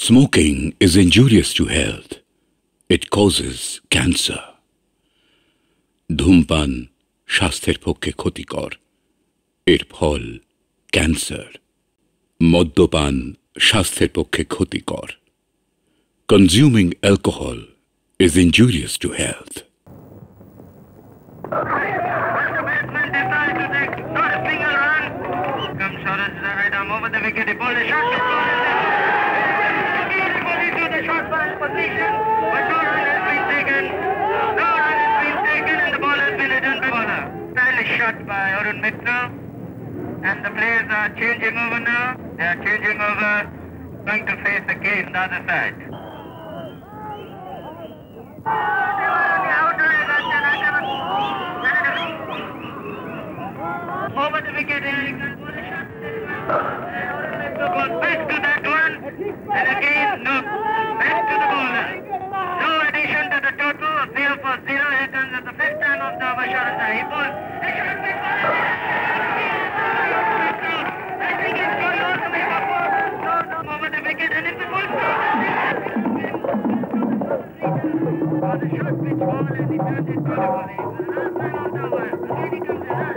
Smoking is injurious to health. It causes cancer. ধূমপান স্বাস্থ্যের পক্ষে ক্ষতিকর, এর ফল ক্যান্সার। মদ্যপান স্বাস্থ্যের পক্ষে ক্ষতিকর। Consuming alcohol is injurious to health. Over the wicket, the ball is shot. The short ball position, but no run has been taken. No run has been taken, and the ball has been returned by bowler. Stylish shot by Arun Mitra, and the players are changing over now. They are changing over, going to face again the other side. Over the wicket, back to that one, and again, no, back to the bowler. No addition to the total, 0 for 0. Here comes the fifth time of the Basharata. He bowls. I think it's going all the way over the wicket, and it's a ball. The short pitch ball, and he turned it beautifully. Last time of the over. Again he comes in.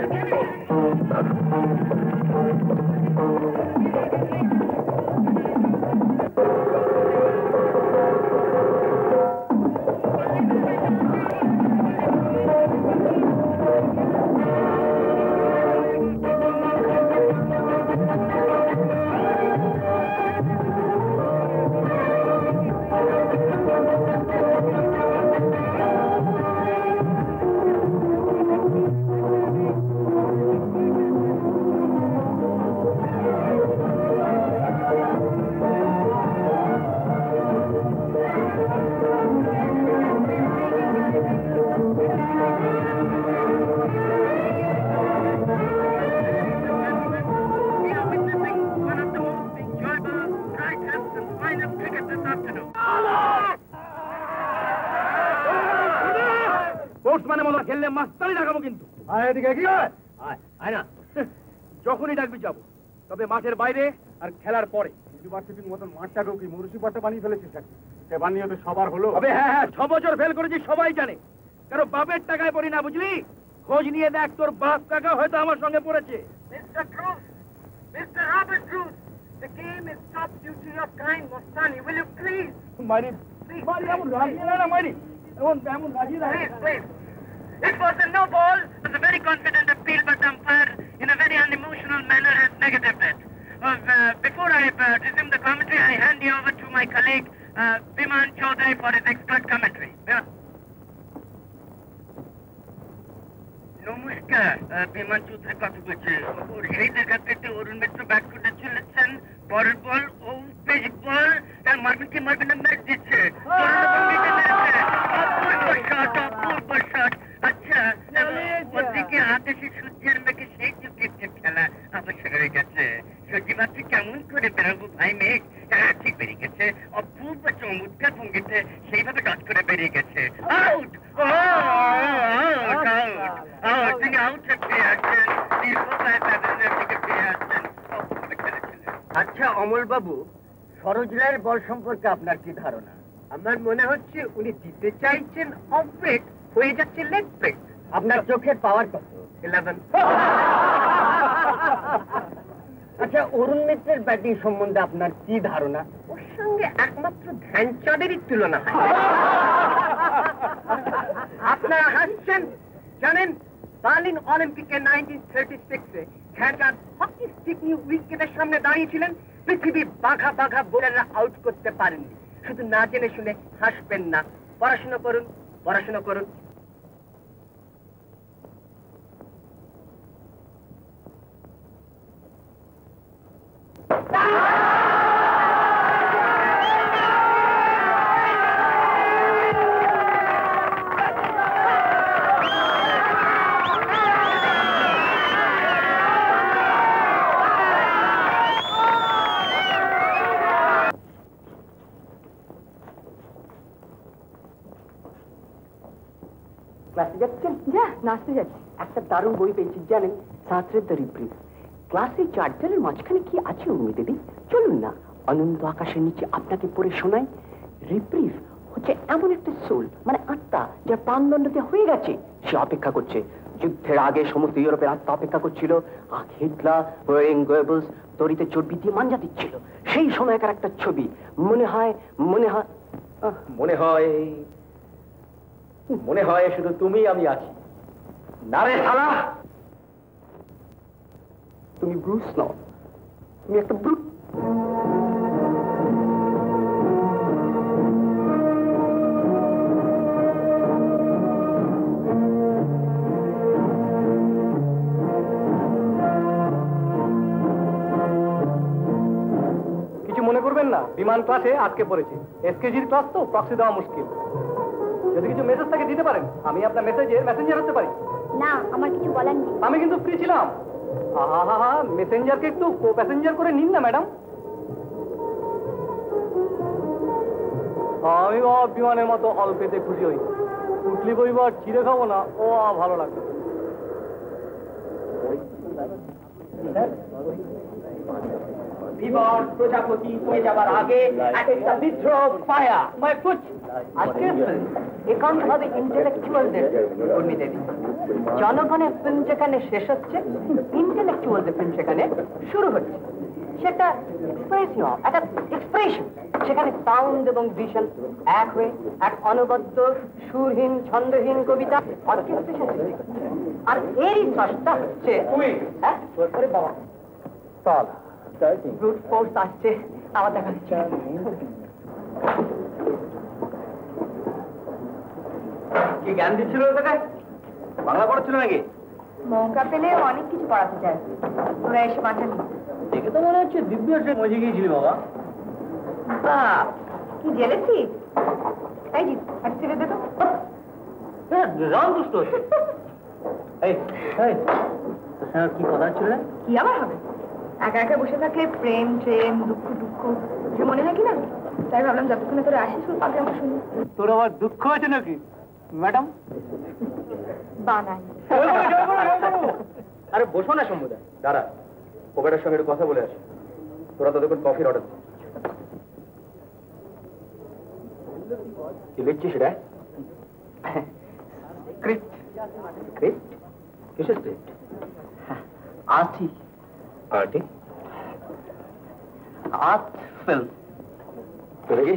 যখনই ডাকবি যাবো, তবে মাঠের বাইরে আর খেলার পরে। ইউনিভার্সিটির মতন মাঠটাকেও কি মুন্সিপালটা বানিয়ে ফেলেছিস নাকি? সে বানিয়ে তো সবার হলো। তবে হ্যাঁ, 6 বছর ফেল করেছি সবাই জানে। কারো বাপের টাকায় পড়ি না, বুঝলি? খোঁজ নিয়ে দেখ, তোর বাপ টাকা হয়তো আমার সঙ্গে পড়েছে। Mr. Cruz, Mr. Robert Cruz, the game is stopped due to your kind, Mostani. Will you please? মারি এমন রাগিয়ে না মারি, এমন রাগিয়ে না। Please. It was a no ball. It was a very confident appeal, but umpire, in a very unemotional manner, has negatived it. Before I resume the commentary, I hand you over to my colleague, Biman Chaudhary, for his expert commentary. নমস্কার, বিমান চৌধুরী কথা বলছে। সেই জায়গা থেকে অরুণ মিত্র bat করতে চলেছেন। পরের বল ও পেস বল, মারবেন কি মারবেন না, ম্যাচ দিচ্ছে। অপূর্ব শট। আচ্ছা, ওদিকে হাতে সে সূর্যের মেঘে সেই যে ক্রিকেট খেলা আবশ্যক হয়ে গেছে। সত্যি মাত্র কেমন করে বেরোবো ভাই মেঘ? ঠিক বেরিয়ে গেছে, অপূর্ব চমৎকার ভঙ্গিতে সেইভাবে ডট করে বেরিয়ে গেছে। আউট! তিনি আউট ফিরে আসছেন, দীর্ঘকায় প্যাভিলিয়নের দিকে ফিরে আসছেন। আচ্ছা অমল বাবু, সরোজ রায়ের বল সম্পর্কে আপনার কি ধারণা? আমার মনে হচ্ছে উনি দিতে চাইছেন অফ ব্রেক, হয়ে যাচ্ছে লেগ ব্রেক। আপনার চোখের পাওয়ার কত? 11। আচ্ছা, অরুণ মিত্রের ব্যাটিং সম্বন্ধে আপনার কি ধারণা? ওর সঙ্গে একমাত্র ধ্যানচাঁদেরই তুলনা হয়। আপনারা হাসছেন। জানেন, বার্লিন অলিম্পিকে 1936-এ ধ্যানচাঁদ হকি স্টিক নিয়ে উইকেটের সামনে দাঁড়িয়েছিলেন। পৃথিবীর বাঘা বাঘা বোলাররা আউট করতে পারেননি। শুধু না জেনে শুনে হাসবেন না, পড়াশোনা করুন, পড়াশোনা করুন। ক্লাসে যাচ্ছেন? যা, নাচতে যাচ্ছি। একটা দারুণ বই পেয়েছি জানেন, সাঁতরের দ্য রিপ্রিজ। ক্লাসে 4 জনের মাঝখানে কি আছে উর্মি দিদি? চলুন না, অনন্ত আকাশের নিচে আপনাকে পড়ে শোনাই, রিপ্রিভ হচ্ছে এমন একটা সোল, মানে আত্মা যা প্রাণদণ্ডতে হয়ে গেছে, সে অপেক্ষা করছে। যুদ্ধের আগে সমস্ত ইউরোপের আত্মা অপেক্ষা করছিল, হিটলার ওয়েরিং গোয়েবলস তরিতে চর্বি দিয়ে মাঞ্জা দিচ্ছিল। সেই সময়কার একটা ছবি, মনে হয় মনে হয় শুধু তুমি আমি আছি। না রে শালা, তুমি ব্রুস নও, তুমি একটা ব্রুট। কিছু মনে করবেন না, বিমান ক্লাসে আটকে পড়েছে। এসকেজির ক্লাস তো, প্রক্সি দেওয়া মুশকিল। যদি কিছু মেসেজ থাকে দিতে পারেন, আমি আপনার মেসেঞ্জার হতে পারি। না, আমার কিছু বলার নেই। আমি কিন্তু ফ্রি ছিলাম। মেসেঞ্জারকে একটু কো প্যাসেঞ্জার করে নিন না ম্যাডাম। আমি বাবা বিমানের মতো হল পেতে খুশি হই। উঠলি বইবার চিড়ে খাবো না, ও ভালো লাগবে। বিমান প্রজাপতি হয়ে যাবার আগে একটা বিদ্রোহ পায়া আজকে একান্ত হবে ইন্টেলেকচুয়ালদের কর্মীদের। জনগণের ফিল্ম যেখানে শেষ হচ্ছে, ইন্টেলেকচুয়ালদের ফিল্ম সেখানে শুরু হচ্ছে। সেটা একটা এক্সপ্রেশন, সেখানে সাউন্ড এবং ভিশন এক হয়ে এক অনবদ্য সুরহীন ছন্দহীন কবিতা অর্কেস্ট্রেশন সৃষ্টি করছে। আর এরই স্রষ্টা হচ্ছে বাবা ব্রুট ফোর্স আসছে, আবার দেখা যাচ্ছে। কি জ্ঞান দিচ্ছিল ওটাকে? বাংলা পড়াচ্ছিল নাকি? মৌকা পেলে অনেক কিছু পড়াতে চায়, তোরা এসে পাঠালি। দেখে তো মনে হচ্ছে দিব্য একটা মজে গিয়েছিলি বাবা। কি জেলেছি? তাই জি, এক ছেড়ে দে তো। রাম দুষ্ট হচ্ছে। কি কথা ছিল? কি আবার হবে? একা একা বসে থাকলে প্রেম ট্রেম দুঃখ দুঃখ যে মনে হয় কি না, তাই ভাবলাম যতক্ষণে তোরা আসিস আগে আমার শুনি। তোর আবার দুঃখ হয়েছে নাকি ম্যাডাম? বানাই। আরে বসো না সম্বুদায়, দাঁড়া, ওবেটার সঙ্গে একটু কথা বলে আসি। তোরা ততক্ষণ কফির অর্ডার দে। কি লিখছিস রে? স্ক্রিপ্ট। স্ক্রিপ্ট? কিসের script? Arty arty? Art film. দেখি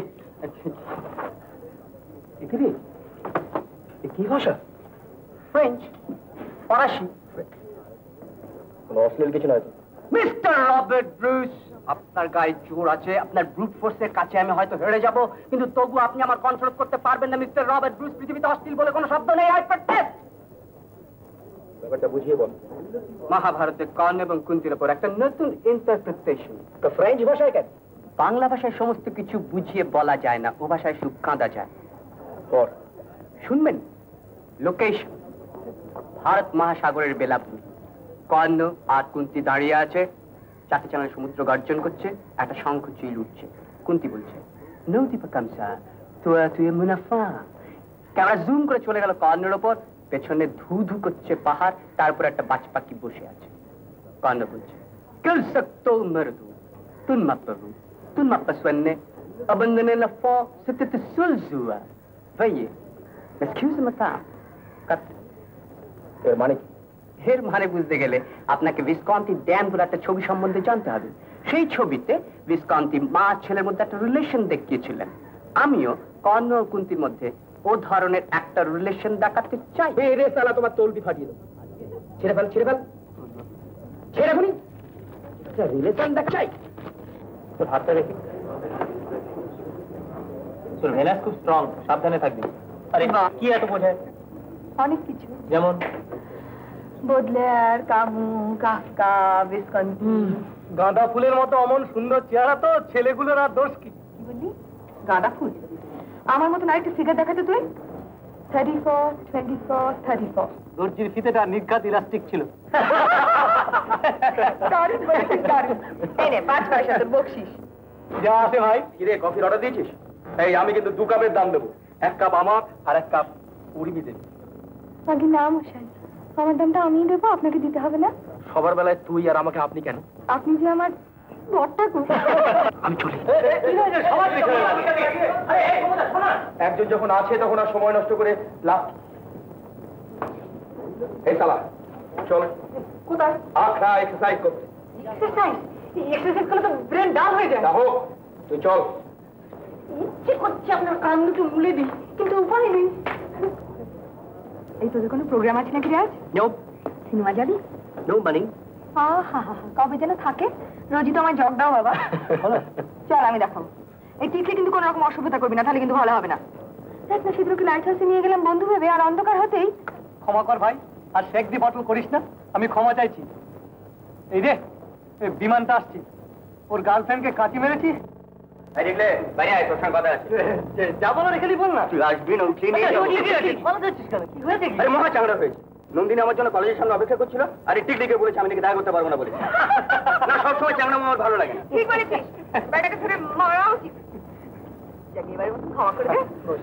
কি ভাষা? ফ্রেঞ্চ, ফরাসি। কোনো অশ্লীল কিছু নয়? মিস্টার রবার্ট ব্রুস, আপনার গায়ে জোর আছে। আপনার ব্রুট ফোর্সের কাছে আমি হয়তো হেরে যাব, কিন্তু তবু আপনি আমার কন্ট্রোল করতে পারবেন না। মিস্টার রবার্ট ব্রুস, পৃথিবীতে অশ্লীল বলে কোনো শব্দ নেই। I protest. ব্যাপারটা বুঝিয়ে বল। মহাভারতে কর্ণ এবং কুন্তির উপর একটা নতুন ইন্টারপ্রিটেশন। তো ফ্রেঞ্চ ভাষায় কেন? বাংলা ভাষায় সমস্ত কিছু বুঝিয়ে বলা যায় না, ও ভাষায় শুধু কাঁদা যায়। পর শুনবেন? লোকেশন ভারত মহাসাগরের বেলাভূমি। কর্ণ আর কুন্তি দাঁড়িয়ে আছে, চাতে চালানো সমুদ্র গর্জন করছে, একটা শঙ্খ চিল উঠছে। কুন্তি বলছে, নদী পাকামসা তোয়া তুই মুনাফা। ক্যামেরা জুম করে চলে গেল কর্ণের ওপর, পেছনে ধু ধু করছে পাহাড়, তারপর একটা বাজ পাখি বসে আছে। কর্ণ বলছে, কিল সকতো মরদু তুন মাপ্পু তুন মাপ্পসওয়ান্নে abandonner la foi c'était seul joie veuillez excuse mata কাট। এর মানে কি? এর মানে বুঝতে গেলে আপনাকে ভিসকন্তি ড্যাম বলে একটা ছবি সম্বন্ধে জানতে হবে। সেই ছবিতে ভিসকন্তি মা ছেলের মধ্যে একটা রিলেশন দেখিয়েছিলেন। আমিও কর্ণ ও কুন্তির মধ্যে ও ধরনের একটা রিলেশন দেখাতে চাই। রে সালা, তোমার তলবি ফাটিয়ে দেবো। ছেড়ে ফেল, ছেড়ে ফেল, ছেড়ে ফেলি। রিলেশন দেখ চাই। তোর হাতটা রেখে। তোর ভেনাস খুব স্ট্রং, সাবধানে থাকবি। আরে কি এত বোঝায়? অনেক কিছু, যেমন বোদলেয়ার, কামু, কাফকা, ভিসকন্তি। গাঁদা ফুলের মতো অমন সুন্দর চেহারা, তো ছেলেগুলোর আর দোষ কি? কি বললি? গাঁদা ফুল? আমার মতন আরেকটা ফিগার দেখাতে তুই। 34, 24, 34। দর্জির ফিতেটা নির্ঘাত ইলাস্টিক ছিল। দারুণ বলেছিস, দারুণ। এই নে 5 পয়সা তোর বকশিস। যা আছে ভাই। কিরে, কফির অর্ডার দিয়েছিস? এই আমি কিন্তু 2 কাপের দাম দেবো। 1 কাপ আমার আর 1 কাপ উর্মি দেবে। আগে না মশাই, আমার দামটা আমিই দেবো, আপনাকে দিতে হবে না। সবার বেলায় তুই আর আমাকে আপনি কেন? আপনি যে আমার আমি চলি। একজন যখন আছে তখন আর সময় নষ্ট করে লাভ। এই শালা চল। কোথায়? আখড়া এক্সারসাইজ করতে। এক্সারসাইজ? এক্সারসাইজ করলে তো ব্রেন ডাল হয়ে যায়। দেখো তুই চল। ইচ্ছে করছে আপনার কান দুটো মুলে দিই, কিন্তু উপায় নেই। এই তোদের কোনো প্রোগ্রাম আছে নাকি আজ? নো। সিনেমা যাবি? No money. কবে যেন থাকে, রোজই তো আমার জগ দাও বাবা। চল আমি দেখাবো। এই টিকলি কিন্তু কোনো রকম অসুবিধা করবি না, তাহলে কিন্তু ভালো হবে না। দেখ না, শীঘ্রকে লাইট হাউসে নিয়ে গেলাম বন্ধু ভেবে, আর অন্ধকার হতেই। ক্ষমা কর ভাই, আর শেখ দি বটল করিস না, আমি ক্ষমা চাইছি। এই রে বিমানটা আসছি, ওর গার্লফ্রেন্ডকে কাঁচি মেরেছি। দেখলে বাইরে আয়, তোর সঙ্গে কথা আছে। যাবো না, রেখে বল না। তুই আসবি না, উঠে নিয়ে যাবো। কি হয়েছে? আরে মহা চাংড়া হয়েছে। নন্দিনী আমার জন্য কলেজের সামনে অপেক্ষা করছিল, আর এই টিকলিকে বলেছে আমি নাকি দেখা করতে পারবো না বলে। না, সবসময় চাংড়া আমার ভালো লাগে না। ঠিক বলেছিস, ব্যাটাকে ধরে মারা উচিত। ক্ষমা করে দে।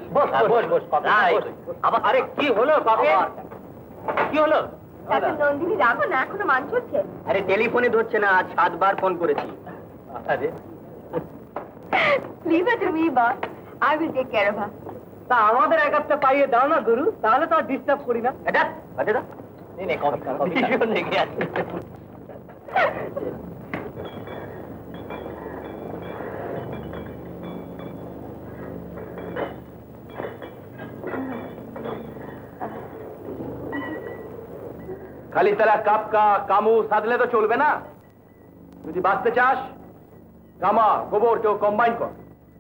আবার আরে কি হলো কাকে? কি হলো? নন্দিনী রাখো না, এখনো মান চলছে। আরে টেলিফোনে ধরছে না, আজ 7 বার ফোন করেছি। আরে leave it to me boss, I will take care of her. তা আমাদের এক একটা পাইয়ে দাও না গুরু, তাহলে তো আর ডিস্টার্ব করি না। এটা আরে দা নে কম লেগে আছে। খালি তারা কাপকা কামু সাধলে তো চলবে না। যদি বাঁচতে চাস, গামা গোবর কেউ কম্বাইন কর।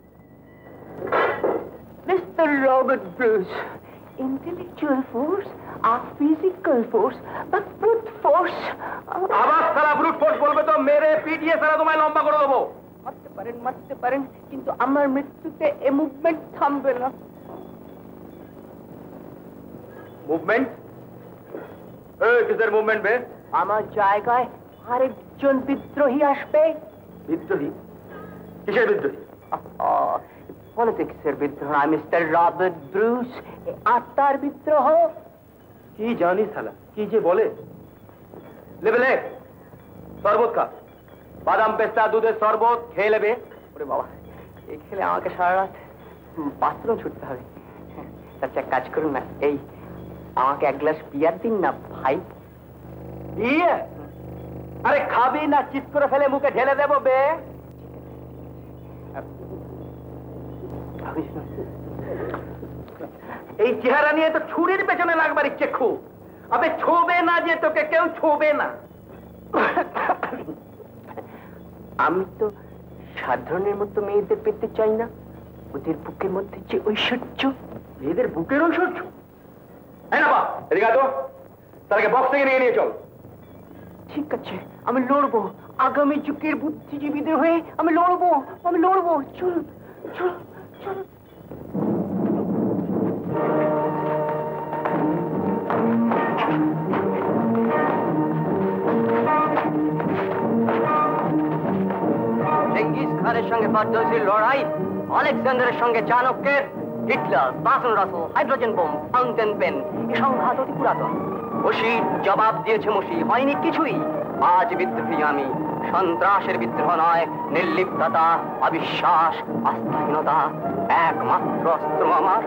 Mr. Robert Bruce, intellectual force or physical force, but brute force. আবার সারা ব্রুট ফোর্স বলবে তো মেরে পিটিয়ে সারা তোমায় লম্বা করে দেবো। মারতে পারেন, কিন্তু আমার মৃত্যুতে এ মুভমেন্ট থামবে না। মুভমেন্ট? কিসের মুভমেন্ট বে? আমার জায়গায় আরেকজন বিদ্রোহী আসবে। বিদ্রোহী? কিসের বিদ্রোহী? পলিটিক্সের বিদ্রোহ, মিস্টার রবার্ট ব্রুস, আত্মার বিদ্রোহ। কি জানি শালা, কি যে বলে। লেবেলে শরবত খা, বাদাম পেস্তা দুধের শরবত খেয়ে নেবে। ওরে বাবা, এই খেলে আমাকে সারা রাত বাথরুম ছুটতে হবে। তার চেয়ে কাজ করুন না, এই আমাকে এক গ্লাস বিয়ার দিন না ভাই। ইয়ে আরে খাবি না চিৎ করে ফেলে মুখে ঢেলে দেবো বে। এই চেহারা নিয়ে তো ছুরির পেছনে লাগবার ইচ্ছে খুব। আবে ছোবে না যে তোকে কেউ ছোবে না। আমি তো সাধারণের মতো মেয়েদের পেতে চাই না, ওদের বুকের মধ্যে যে ঐশ্বর্য। মেয়েদের বুকের ঐশ্বর্য? এই না বা এদিকে তো তাকে বক্স থেকে নিয়ে চল। ঠিক আছে, আমি লড়বো, আগামী যুগের বুদ্ধিজীবীদের হয়ে আমি লড়বো। চল চল চল। চেঙ্গিস খানের সঙ্গে পদ্মশ্রীর লড়াই, আলেকজান্ডারের সঙ্গে চাণক্যের, হিটলার, বাসন রাসো, হাইড্রোজেন বোম, ফাউন্টেন পেন, এই সংঘাত অতি পুরাতন। মসির জবাব দিয়েছে মসি, হয়নি কিছুই। আজ বিদ্রোহী আমি, সন্ত্রাসের বিদ্রোহ নয়, নির্লিপ্ততা, অবিশ্বাস, আস্থাহীনতা একমাত্র অস্ত্র আমার।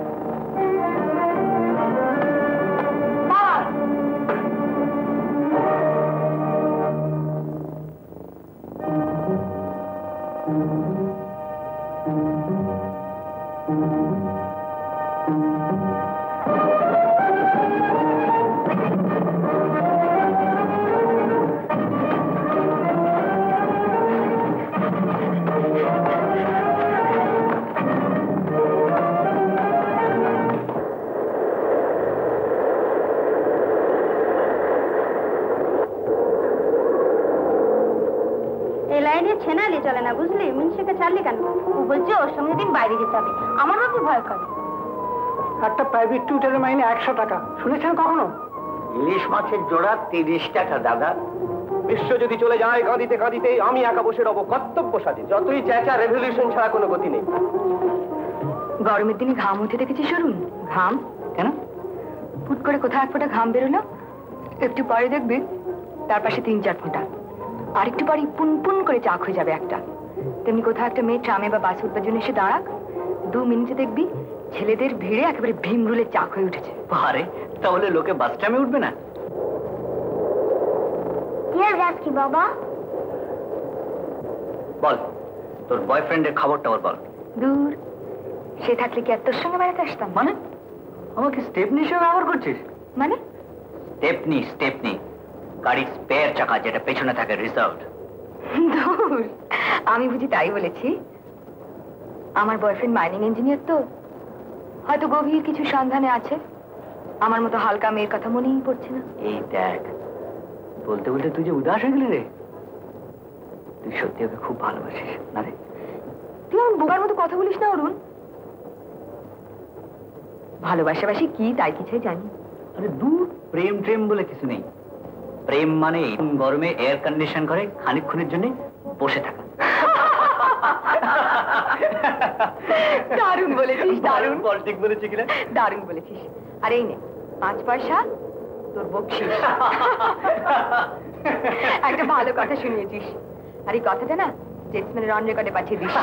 ছেনালি চলে না, বুঝলি? মিনসেকে ছাড়লি কেন? ও বলছে ওর সঙ্গে দিন বাইরে যেতে হবে। আমার বাবু ভয় করে। একটা প্রাইভেট টিউটারের মাইনে 100 টাকা, শুনেছেন কখনো? ইলিশ মাছের জোড়া 30 টাকা দাদা। বিশ্ব যদি চলে যায় কাঁদিতে কাঁদিতে, আমি একা বসে রব কর্তব্য সাথে। যতই চেঁচা, রেভলিউশন ছাড়া কোনো গতি নেই। গরমের দিনে ঘাম উঠে দেখেছিস অরুণ? ঘাম কেন? ফুট করে কোথাও এক ফোঁটা ঘাম বেরোলো, একটু পরে দেখবি তার পাশে 3-4 ফোঁটা। আর একটু পরে পুন করে চাক হয়ে যাবে একটা। তেমনি কোথাও একটা মেয়ে ট্রামে বা বাসে উঠবার জন্য এসে দাঁড়াক, 2 মিনিটে দেখবি ছেলেদের ভিড়ে একেবারে ভীমরুলের চাক হয়ে উঠেছে। আরে তাহলে লোকে বাস ট্রামে উঠবে না? কি বাবা বল, তোর বয়ফ্রেন্ডের খবরটা ওর বল। দূর, সে থাকলে কি আর তোর সঙ্গে বেড়াতে আসতাম? মানে আমাকে স্টেপনি হিসেবে ব্যবহার করছিস? মানে স্টেপনি গাড়ির স্পেয়ার চাকা, যেটা পেছনে থাকে রিজার্ভ। দূর, আমি বুঝি তাই বলেছি? আমার বয়ফ্রেন্ড মাইনিং ইঞ্জিনিয়ার, তো হয়তো গভীর কিছু সন্ধানে আছে। আমার মতো হালকা মেয়ের কথা মনেই পড়ছে না। এই দেখ, বলতে বলতে তুই যে উদাস হয়ে গেলি রে। তুই সত্যি ওকে খুব ভালোবাসিস না রে? তুই আমার বোকার মতো কথা বলিস না অরুণ। ভালোবাসাবাসি কি তাই কিছুই জানি। আরে দূর, প্রেম ট্রেম বলে কিছু নেই। প্রেম মানে গরমে এয়ার কন্ডিশন করে খানিকক্ষণের জন্য বসে থাকা। দারুণ বলেছিস, দারুণ। পলিটিক বলেছি কিনা? দারুণ বলেছিস। আর এই নে 5 পয়সা তোর বকশিস। একটা ভালো কথা শুনিয়েছিস। আর এই কথাটা না জেটসম্যানের অন রেকর্ডে পাঠিয়ে দিস।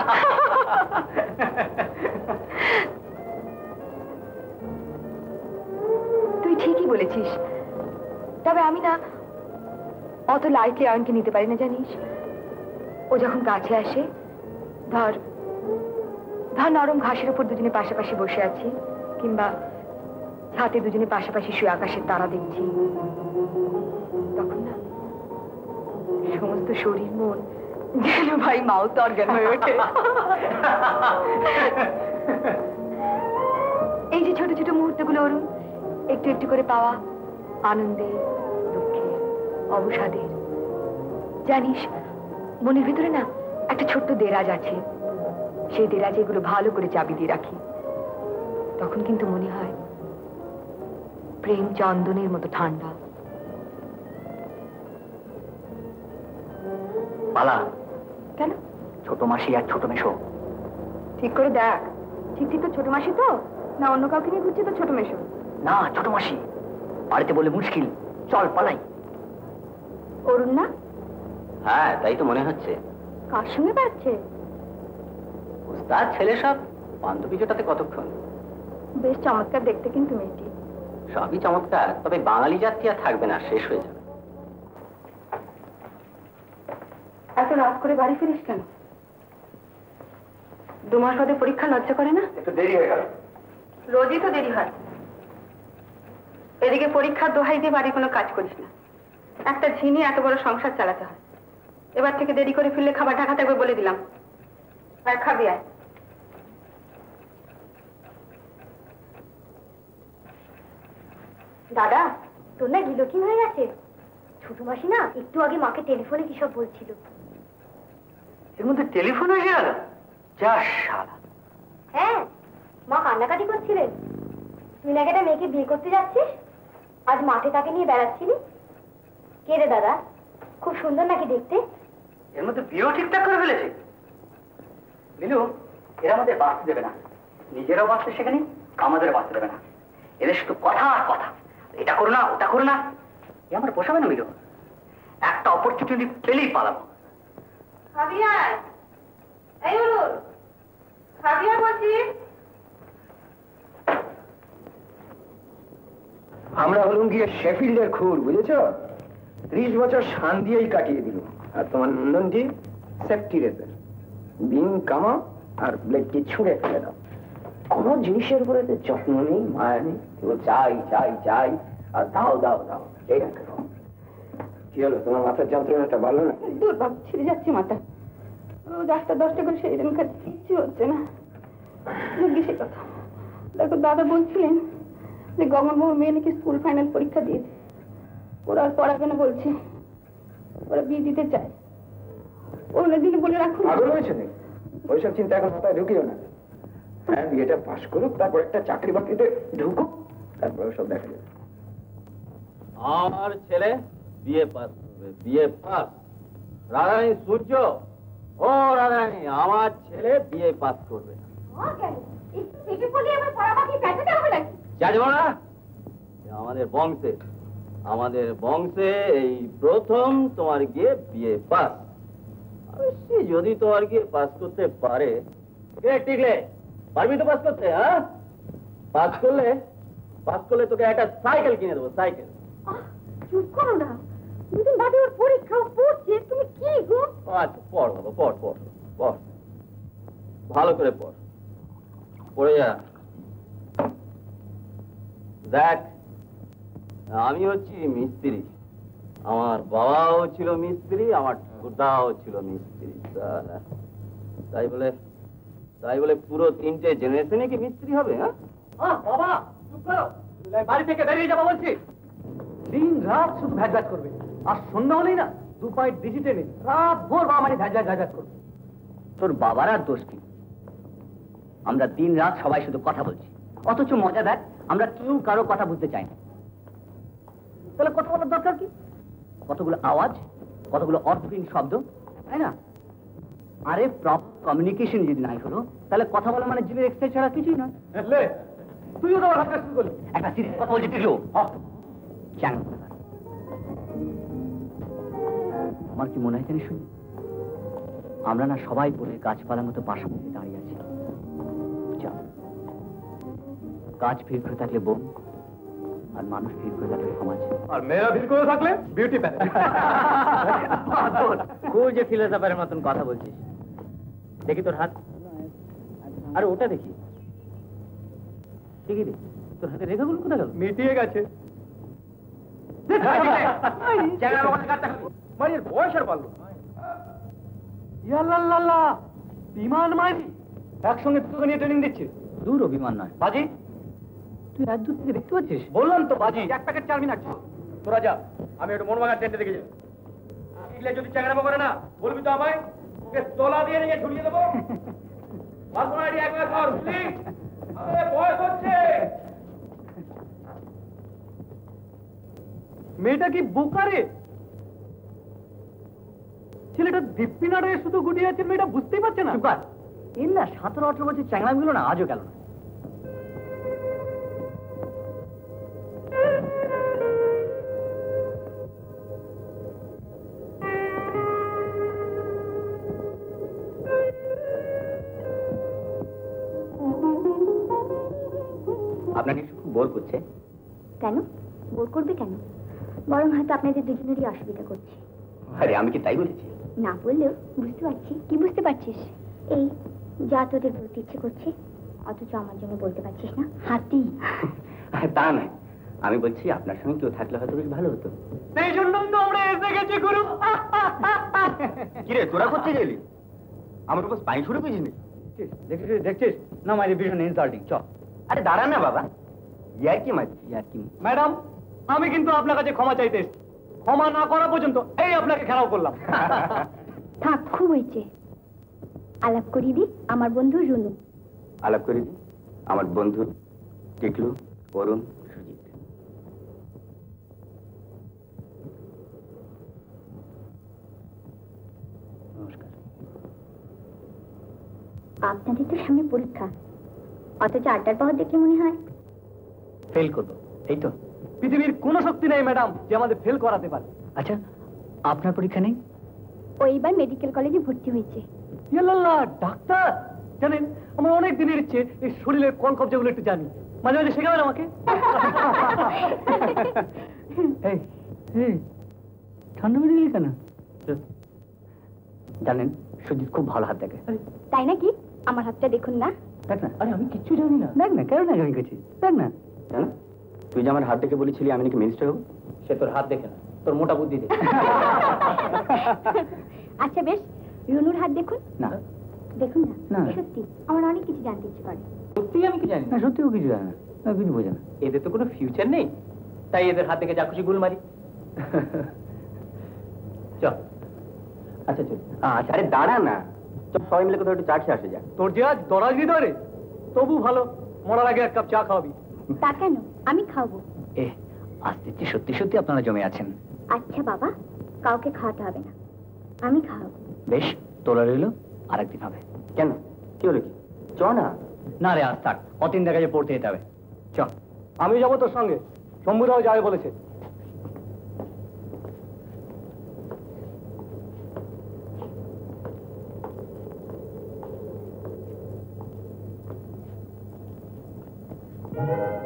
তুই ঠিকই বলেছিস, তবে আমি না অত লাইটলি অয়নকে নিতে পারি না, জানিস। ও যখন কাছে আসে, ধর নরম ঘাসের উপর দুজনে পাশাপাশি বসে আছি, কিংবা ছাতে দুজনে পাশাপাশি শুয়ে আকাশের তারা দেখছি, তখন না সমস্ত শরীর মন যেন ভাই মাউথ অর্গান হয়ে ওঠে। এই যে ছোট ছোট মুহূর্তগুলো অরুণ, একটু একটু করে পাওয়া আনন্দে, দুঃখে, অবসাদের, জানিস মনের ভিতরে না একটা ছোট্ট দেরাজ আছে। সেই দেরাজে এগুলো ভালো করে চাবি দিয়ে রাখি। তখন কিন্তু মনে হয় প্রেম চন্দনের মতো ঠান্ডা। পালা। কেন? ছোট মাসি আর ছোট মেশো। ঠিক করে দেখ, ঠিক তো ছোট মাসি তো না অন্য কাউকে নিয়ে ঘুরছে তো ছোট মেশো? না, ছোট মাসি। বাড়িতে বলে মুশকিল, চল পালাই। অরুণ না? হ্যাঁ, তাই তো মনে হচ্ছে। কার সঙ্গে পাচ্ছে? উস্তাদ ছেলে সব, বান্ধবী জোটাতে কতক্ষণ। বেশ চমৎকার দেখতে কিন্তু মেয়েটি। সবই চমৎকার, তবে বাঙালি জাতি আর থাকবে না, শেষ হয়ে যাবে। এত রাত করে বাড়ি ফিরিস কেন? 2 মাস বাদে পরীক্ষা, লজ্জা করে না? একটু দেরি হয়ে গেল। রোজই তো দেরি হয়। এদিকে পরীক্ষার দোহাই দিয়ে বাড়ি কোনো কাজ করিস না। একটা ঝিনি এত বড় সংসার চালাতে হয়। এবার থেকে দেরি করে ফিরলে খাবার ঢাকা থাকবে বলে দিলাম। আর খাবি আয়। দাদা, তোর না গিলোটিন হয়ে গেছে। ছোট মাসি না একটু আগে মাকে টেলিফোনে কি সব বলছিল। এর মধ্যে টেলিফোন এসে গেল? যা শালা। হ্যাঁ, মা কান্নাকাটি করছিলেন। তুই নাকি একটা মেয়েকে বিয়ে করতে যাচ্ছিস, আজ মাঠে তাকে নিয়ে বেড়াচ্ছিলি। কে রে দাদা, খুব সুন্দর নাকি দেখতে? এর মধ্যে বিয়েও ঠিকঠাক করে ফেলেছে। মিলু, এরা আমাদের বাঁচতে দেবে না। নিজেরাও বাঁচতে শেখেনি, আমাদের বাঁচতে দেবে না। এদের শুধু কথা আর কথা, এটা করো না ওটা করো না। এ আমার পোষাবে না মিলু। একটা অপরচুনিটি পেলেই পালাবো। আমরা হলুম গিয়ে শেফিল্ডের খুর, বুঝেছ? 30 বছর শান দিয়েই কাটিয়ে দিল। আর তোমার নন্দনটি সেফটি রেজার, বিন কামা আর ব্লেডটি ছুঁড়ে ফেলে দাও। কোনো জিনিসের উপরে যত্ন নেই, মায়া নেই, কেবল চাই চাই চাই আর দাও দাও দাও। এই কি হলো, তোমার মাথার যন্ত্রণাটা ভালো না? দূর বাবু, ছিঁড়ে যাচ্ছে মাথা। রোজ 8টা-10টা করে সেই রকম খাচ্ছে, কিচ্ছু হচ্ছে না। সে কথা দেখো, দাদা বলছিলেন যে গগনবাবুর মেয়ে নাকি স্কুল ফাইনাল পরীক্ষা দিয়েছে, ওরা আর পড়াবে না বলছে, ওরা বিয়ে দিতে চায়। ওরা দিনে বলে রাখুন। পাগল হয়েছে নাকি? ওইসব চিন্তা এখন মাথায় ঢুকিও না। হ্যাঁ, বিয়েটা পাশ করুক, তারপর একটা চাকরি বাকরিতে ঢুকুক, তারপর সব দেখা যাবে। আমার ছেলে বিয়ে পাস করবে, বিয়ে পাস। রাধারানী সূর্য, ও রাধারানী, আমার ছেলে বিয়ে পাস করবে। যাবো না, আমাদের বংশে আমাদের বংশে এই প্রথম তোমার গিয়ে বিয়ে পাস। যদি তোমার গিয়ে পাস করতে পারে, টিকলে পারবি তো পাস করতে? হ্যাঁ, পাস করলে তোকে একটা সাইকেল কিনে দেবো, সাইকেল। চুপ করো না, দুদিন বাদে ওর পরীক্ষা পড়ছে, তুমি কি গো? আচ্ছা পড় বাবা, পড় পড় পড়, ভালো করে পড়, পড়ে যা। দেখ, আমি হচ্ছি মিস্ত্রি, আমার বাবাও ছিল মিস্ত্রি, আমার ঠাকুরদাও ছিল মিস্ত্রি। তাই বলে পুরো 3টে জেনারেশনে কি মিস্ত্রি হবে? হ্যাঁ বাবা চুপ করো, বাড়ি থেকে বেরিয়ে যাবো বলছি। দিন রাত শুধু ভ্যাজ করবে, আর সন্ধ্যা হলেই না 2 পয়েন্ট ডিজিটে নেই, রাত ভোর বাবা মানে ভ্যাজ করবে। তোর বাবার আর দোষ কি? আমরা দিন রাত সবাই শুধু কথা বলছি, অথচ মজা দেখ আমরা কেউ কারো কথা বুঝতে চাই না। তাহলে কথা বলার দরকার কি? কতগুলো আওয়াজ, কতগুলো অর্থহীন শব্দ, তাই না? আরে প্রপার কমিউনিকেশন যদি নাই হলো, তাহলে কথা বলা মানে জীবের এক্সারসাইজ ছাড়া কিছুই নয়। তুইও তো আমার হাত শুরু করলি। একটা সিরিয়াস কথা বলছি টিকলো, আমার কি মনে হয় জানিস শুনি, আমরা না সবাই বলে গাছপালার মতো পাশাপাশি দাঁড়িয়ে আছি। গাছ ভিড় করে থাকলে বন, আর মানুষ ভিড় করে থাকলে সমাজ, আর মেয়েরা ভিড় করে থাকলে বিউটি প্যালেস। খুব যে ফিলোসফারের মতন কথা বলছিস। দেখি তোর হাত, আর ওটা দেখি, ঠিকই দেখি তোর হাতে রেখাগুলো কোথায় গেল? মিটিয়ে গেছে। বয়স আর পারলো ইয়াল্লাল্লাহ, বিমান মাইরি একসঙ্গে তোকে নিয়ে ট্রেনিং দিচ্ছে। দূর অভিমান নয় বাজি, তুই রাত দূর থেকে দেখতে পাচ্ছিস? বললাম তো বাজি, 1 প্যাকেট 4 মিনিট। তোরা যা, আমি একটু মনমাগার টেন্টে দেখে যাই। ইলে যদি চ্যাংড়ামো করে না, বলবি তো আমায়, ওকে তোলা দিয়ে নিয়ে ঝুলিয়ে দেবো। বাসনাড়ি একবার কর, বুঝলি? আরে বয়স হচ্ছে। মেয়েটা কি বোকারে? ছেলেটা দিব্যি নাড়ে শুধু গুটিয়ে আছে, মেয়েটা বুঝতেই পারছে না। এর না 17-18 বছর চ্যাংড়ামিগুলো না আজও গেল না। আপনাকে খুব বোর করছে? কেন বোর করবে কেন? বরং হয়তো আপনাদের দুজনেরই অসুবিধা করছে। আরে আমি কি তাই বলেছি? না বললেও বুঝতে পারছি। কি বুঝতে পারছিস? এই যা তোদের বলতে ইচ্ছে করছে, অথচ আমার জন্য বলতে পারছিস না। হাতি তা নয়, আমি বলছি আপনার সঙ্গে কেউ থাকলে হয়তো বেশ ভালো হতো। সেই জন্যই তো আমরা এসে গেছি গুরু। কিরে তোরা করতে গেলি? আমার উপর স্পাইন শুরু করেছিস? দেখছিস না মাইরি, ভীষণ ইনসাল্টিং। চ। আরে দাঁড়া না বাবা, ইয়ার কি মারছি? ইয়ার কি? ম্যাডাম, আমি কিন্তু আপনার কাছে ক্ষমা চাইতে এসেছি। ক্ষমা না করা পর্যন্ত এই আপনাকে খেলাও করলাম। থাক, খুব হয়েছে। আলাপ করিয়ে দি আমার বন্ধু রুনু। আলাপ করে দি আমার বন্ধু টিকলু, অরুণ, সুজিত। নমস্কার। আপনাদের তো সামনে পরীক্ষা, অথচ 8টার পর দেখলে মনে হয় ফেল করবো, এই তো? পৃথিবীর কোনো শক্তি নেই ম্যাডাম যে আমাদের ফেল করাতে পারে। আচ্ছা, আপনার পরীক্ষা নেই? ও এইবার মেডিকেল কলেজে ভর্তি হয়েছে। ইয়াল্লাল্লাহ, ডাক্তার! জানেন, আমার অনেক দিনের ইচ্ছে এই শরীরের কল কবজাগুলো একটু জানি। মাঝে মাঝে শেখাবেন আমাকে? ঠান্ডা বেড়ে গেলি কেন? জানেন, সুজিত খুব ভালো হাত দেখে। তাই নাকি? আমার হাতটা দেখুন না। দেখ না। আরে আমি কিচ্ছু জানি না। দেখ না, কেন না আমি করছি, দেখ না। জানো, তুই যে আমার হাত দেখে বলেছিলি আমি নাকি মিনিস্টার হবো, সে তোর হাত দেখে না, তোর মোটা বুদ্ধি দেখে। আচ্ছা বেশ, রুনুর হাত দেখুন না। দেখুন না। না। সত্যি আমার অনেক কিছু জানতে ইচ্ছে করে। সত্যি আমি কি জানি না? সত্যিও কিছু জানি না, কিছু বোঝে না। এদের তো কোনো ফিউচার নেই, তাই এদের হাত থেকে যা খুশি গুল মারি। চল। আচ্ছা চল। আচ্ছা, আরে দাঁড়া না, চল সবাই মিলে কোথাও একটু চা খেয়ে আসে যা। তোর যে আজ দরাজ হৃদয়, তবু ভালো, মরার আগে 1 কাপ চা খাওয়াবি। তা কেন? আমি খাওয়াবো। আজ দেখছি সত্যি সত্যি আপনারা জমে আছেন। আচ্ছা বাবা, কাউকে খাওয়াতে হবে না, আমি খাওয়াবো। বেশ, তোলা রইল, আরেকদিন হবে। কেন, কি হলো কি? চ না। না রে, আজ থাক, অতীন দেখা যে পড়তে যেতে হবে। চ। আমি যাবো তোর সঙ্গে, শম্ভুদাও যাবে বলেছে।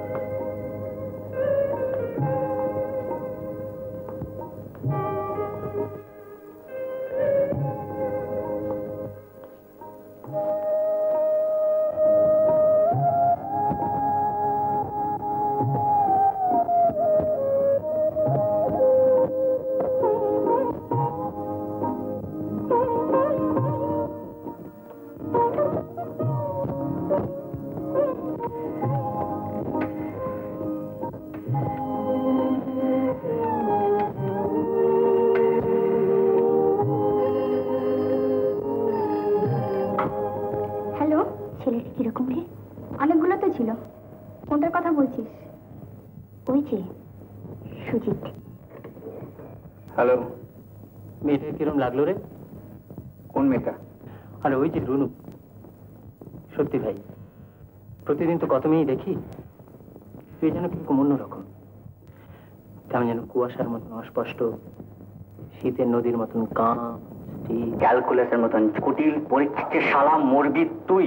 हेलो मेरे किरम लागलो रे कौन मेटा अरे ওই যে রুনু সত্যি ভাই প্রতিদিন তো কত মেয়ে দেখি তুই যেন কিরকম অন্যরকম কেমন যেন কুয়াশার মতন অস্পষ্ট শীতের নদীর মতন কাম ক্যালকুলাসের মতন কুটিল পরীক্ষিতে শালা মরবি তুই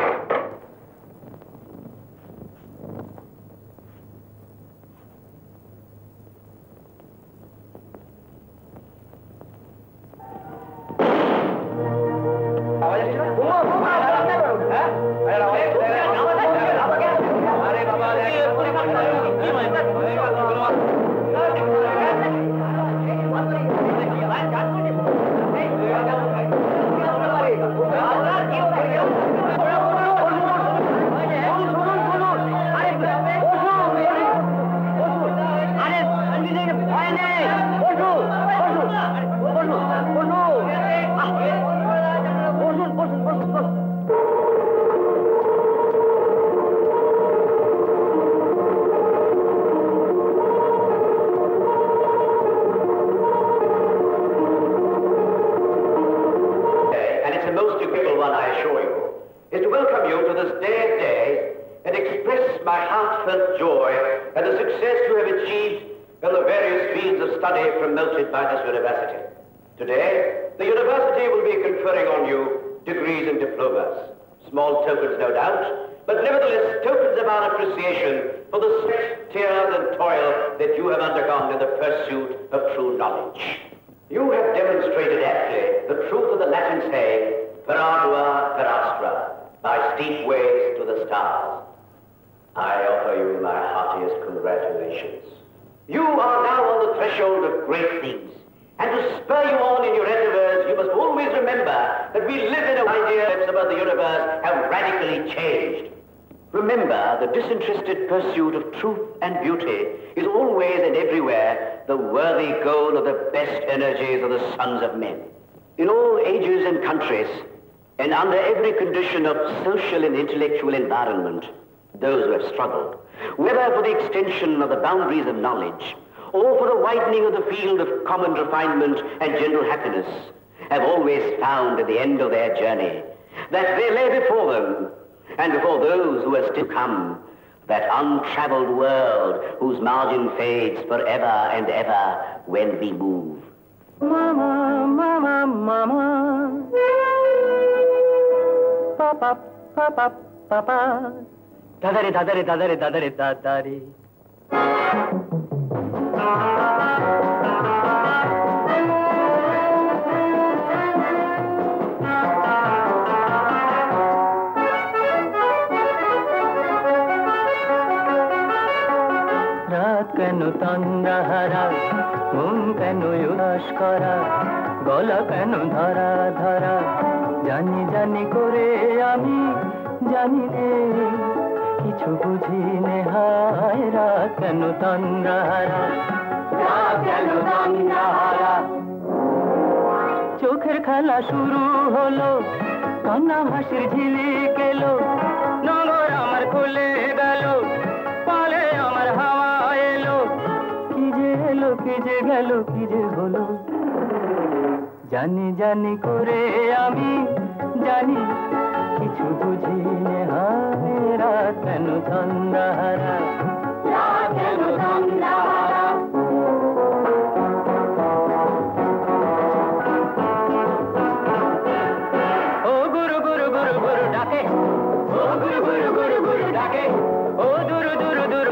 And under every condition of social and intellectual environment, those who have struggled, whether for the extension of the boundaries of knowledge, or for the widening of the field of common refinement and general happiness, have always found at the end of their journey that there lay before them, and before those who are still come, that untraveled world whose margin fades forever and ever when we move. Mama, mama, mama. Papa, papa, papa. Dadare, dadare, dadare, dadare, dadare. রাত কেন তন্দ্রাহারা মন কেন উদাস করা গলা কেন ধরা ধরা জানি জানি করে আমি জানি রে কিছু বুঝি নে হায় রাত কেন তন্দ্রাহারা রাত কেন তন্দ্রাহারা চোখের খেলা শুরু হলো কান্না হাসির ঝিলিক এলো নগর আমার খুলে গেল পালে আমার হাওয়া এলো কি যে এলো কি যে গেল কি যে হলো জানি জানি করে আমি জানি কিছু বুঝি নে হায় রাত কেন তন্দ্রাহারা রাত কেন তন্দ্রাহারা ও গুরু গুরু গুরু গুরু ডাকে ও গুরু গুরু গুরু গুরু ডাকে ও দূর দূর দূর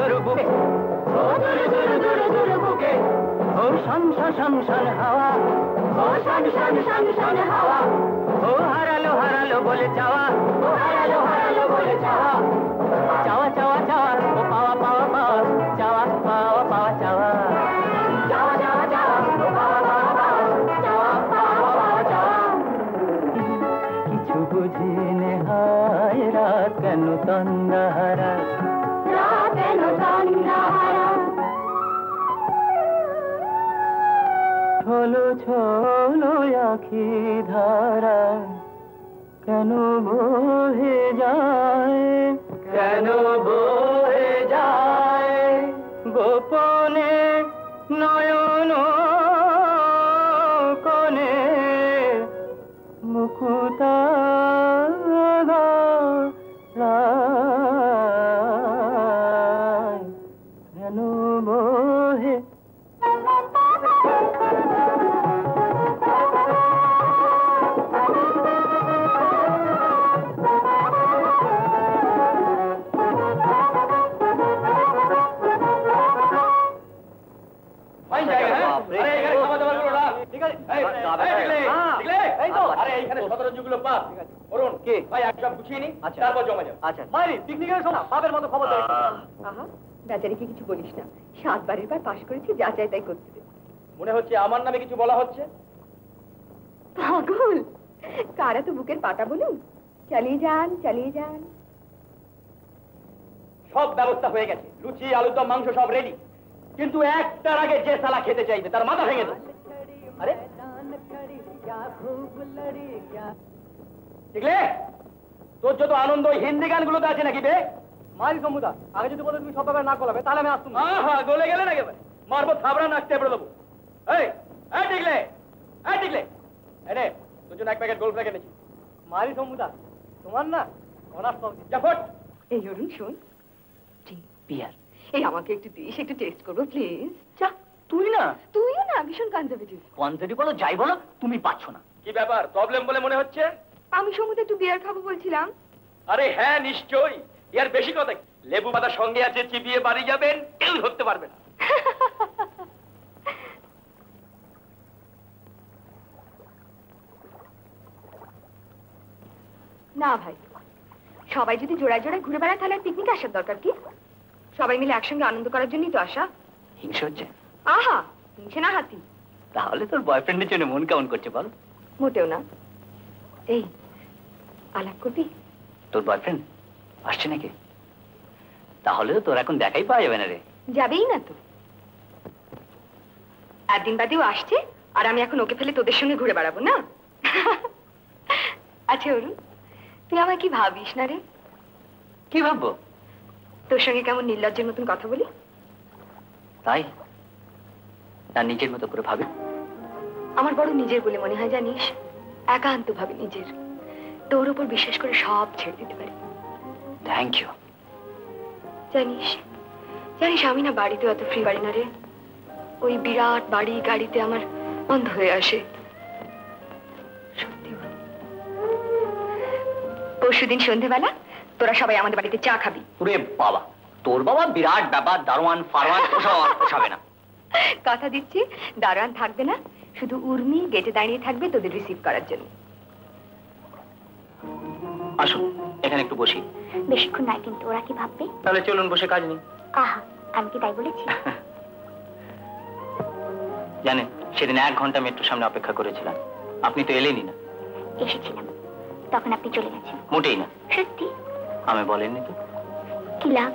শন শন হাওয়া ও শন শন শন শন হাওয়া ও হারালো হারালো বলে চাওয়া ও হারালো হারালো বলে চাওয়া চাওয়া চাওয়া চাওয়া ও পাওয়া পাওয়া পাওয়া চাওয়া পাওয়া পাওয়া চাওয়া চাওয়া চাওয়া চাওয়া ও পাওয়া পাওয়া পাওয়া চাওয়া পাওয়া পাওয়া চাওয়া কিছু বুঝি নে হায় রাত কেন তন্দ্রাহারা রাত কেন তন্দ্রাহারা ছলো ছলো আখি ধারা কেন বহে যায় কেন বহে যায় গোপনে নয়ন কোণে মুকুতা কেন বহে বেচারিকে কিছু বলিস না, 7 বারের বার পাশ করেছি, যা চাই তাই করতে দে। মনে হচ্ছে আমার নামে কিছু বলা হচ্ছে। পাগল, কারা তো বুকের পাটা বলুন। চালিয়ে যান চালিয়ে যান। সব ব্যবস্থা হয়ে গেছে, লুচি আলুর দম মাংস সব রেডি, কিন্তু একটার আগে যে সালা খেতে চাইবে তার মাথা ভেঙে দেবো। আরে দেখলে তোর যত আনন্দ ওই হিন্দি গানগুলোতে আছে নাকি বে? মারি সমুদা, আগে যদি বলে তুমি সব ব্যাপারে না করাবে তাহলে আমি আসতুম। হ্যাঁ গলে গেলে না একেবারে মারবো থাবড়া নাচতে পড়ে দেবো। এই টিকলে, এই টিকলে, এনে তোর জন্য 1 প্যাকেট গোল্ড ফ্ল্যাগ এনেছি। মারি সমুদা তোমার না অনার্স পাবি যা ফট। এই অরুণ শোন, বিয়ার এই আমাকে একটু দিস, একটু টেস্ট করবো প্লিজ। যা। তুই না? তুইও না ভীষণ কনজারভেটিভ। কনজারভেটিভ বলো যাই বলো, তুমি পাচ্ছ না। কি ব্যাপার, প্রবলেম বলে মনে হচ্ছে? আমি সমুদ্রে একটু বিয়ার খাবো বলছিলাম। আরে হ্যাঁ নিশ্চয়ই, ইয়ার বেশি কথা। লেবু পাতা সঙ্গে আছে, চিবিয়ে বাড়ি যাবেন, কেউ ধরতে পারবে না। না ভাই, সবাই যদি জোড়ায় জোড়ায় ঘুরে বেড়ায় তাহলে পিকনিক আসার দরকার কি? সবাই মিলে একসঙ্গে আনন্দ করার জন্যই তো আসা। হিংসে হচ্ছে? আহা, হিংসে না হাতি। তাহলে তোর বয়ফ্রেন্ডের জন্য মন কেমন করছে বল? মোটেও না। এই আলাপ করবি? তোর বয়ফ্রেন্ড আসছে নাকি? তাহলে তোর এখন দেখাই পাওয়া যাবে না রে। যাবেই না তো। একদিন বাদেও আসছে, আর আমি এখন ওকে ফেলে তোদের সঙ্গে ঘুরে বেড়াবো না? আচ্ছা অরুণ, তুই আমায় কি ভাবিস না রে? কি ভাববো? তোর সঙ্গে কেমন নির্লজ্জের মতন কথা বলি। তাই না, নিজের মতো করে ভাবি। আমার বড় নিজের বলে মনে হয় জানিস, একান্ত ভাবে নিজের। তোর উপর বিশ্বাস করে সব ছেড়ে দিতে পারি। Thank you. জানিস জানিস আমি না বাড়িতে অত ফ্রি বাড়ি না রে। ওই বিরাট বাড়ি গাড়িতে আমার বন্ধ হয়ে আসে। সত্যি পরশুদিন সন্ধেবেলা তোরা সবাই আমাদের বাড়িতে চা খাবি। ওরে বাবা, তোর বাবা বিরাট ব্যাপার, দারোয়ান ফারওয়ান পোষাবে না। কথা দিচ্ছি দারোয়ান থাকবে না, শুধু উর্মি গেটে দাঁড়িয়ে থাকবে তোদের রিসিভ করার জন্য। আসুন এখানে একটু বসি। বেশিক্ষণ নাই কিন্তু, ওরা কি ভাববে? তাহলে চলুন বসে কাজ নেই। আহা, আমি কি তাই বলেছি? জানেন সেদিন 1 ঘন্টা মেট্রোর সামনে অপেক্ষা করেছিলাম, আপনি তো এলেনই না। এসেছিলাম, তখন আপনি চলে গেছেন। মোটেই না। সত্যি? আমি বলেননি তো। কি লাভ?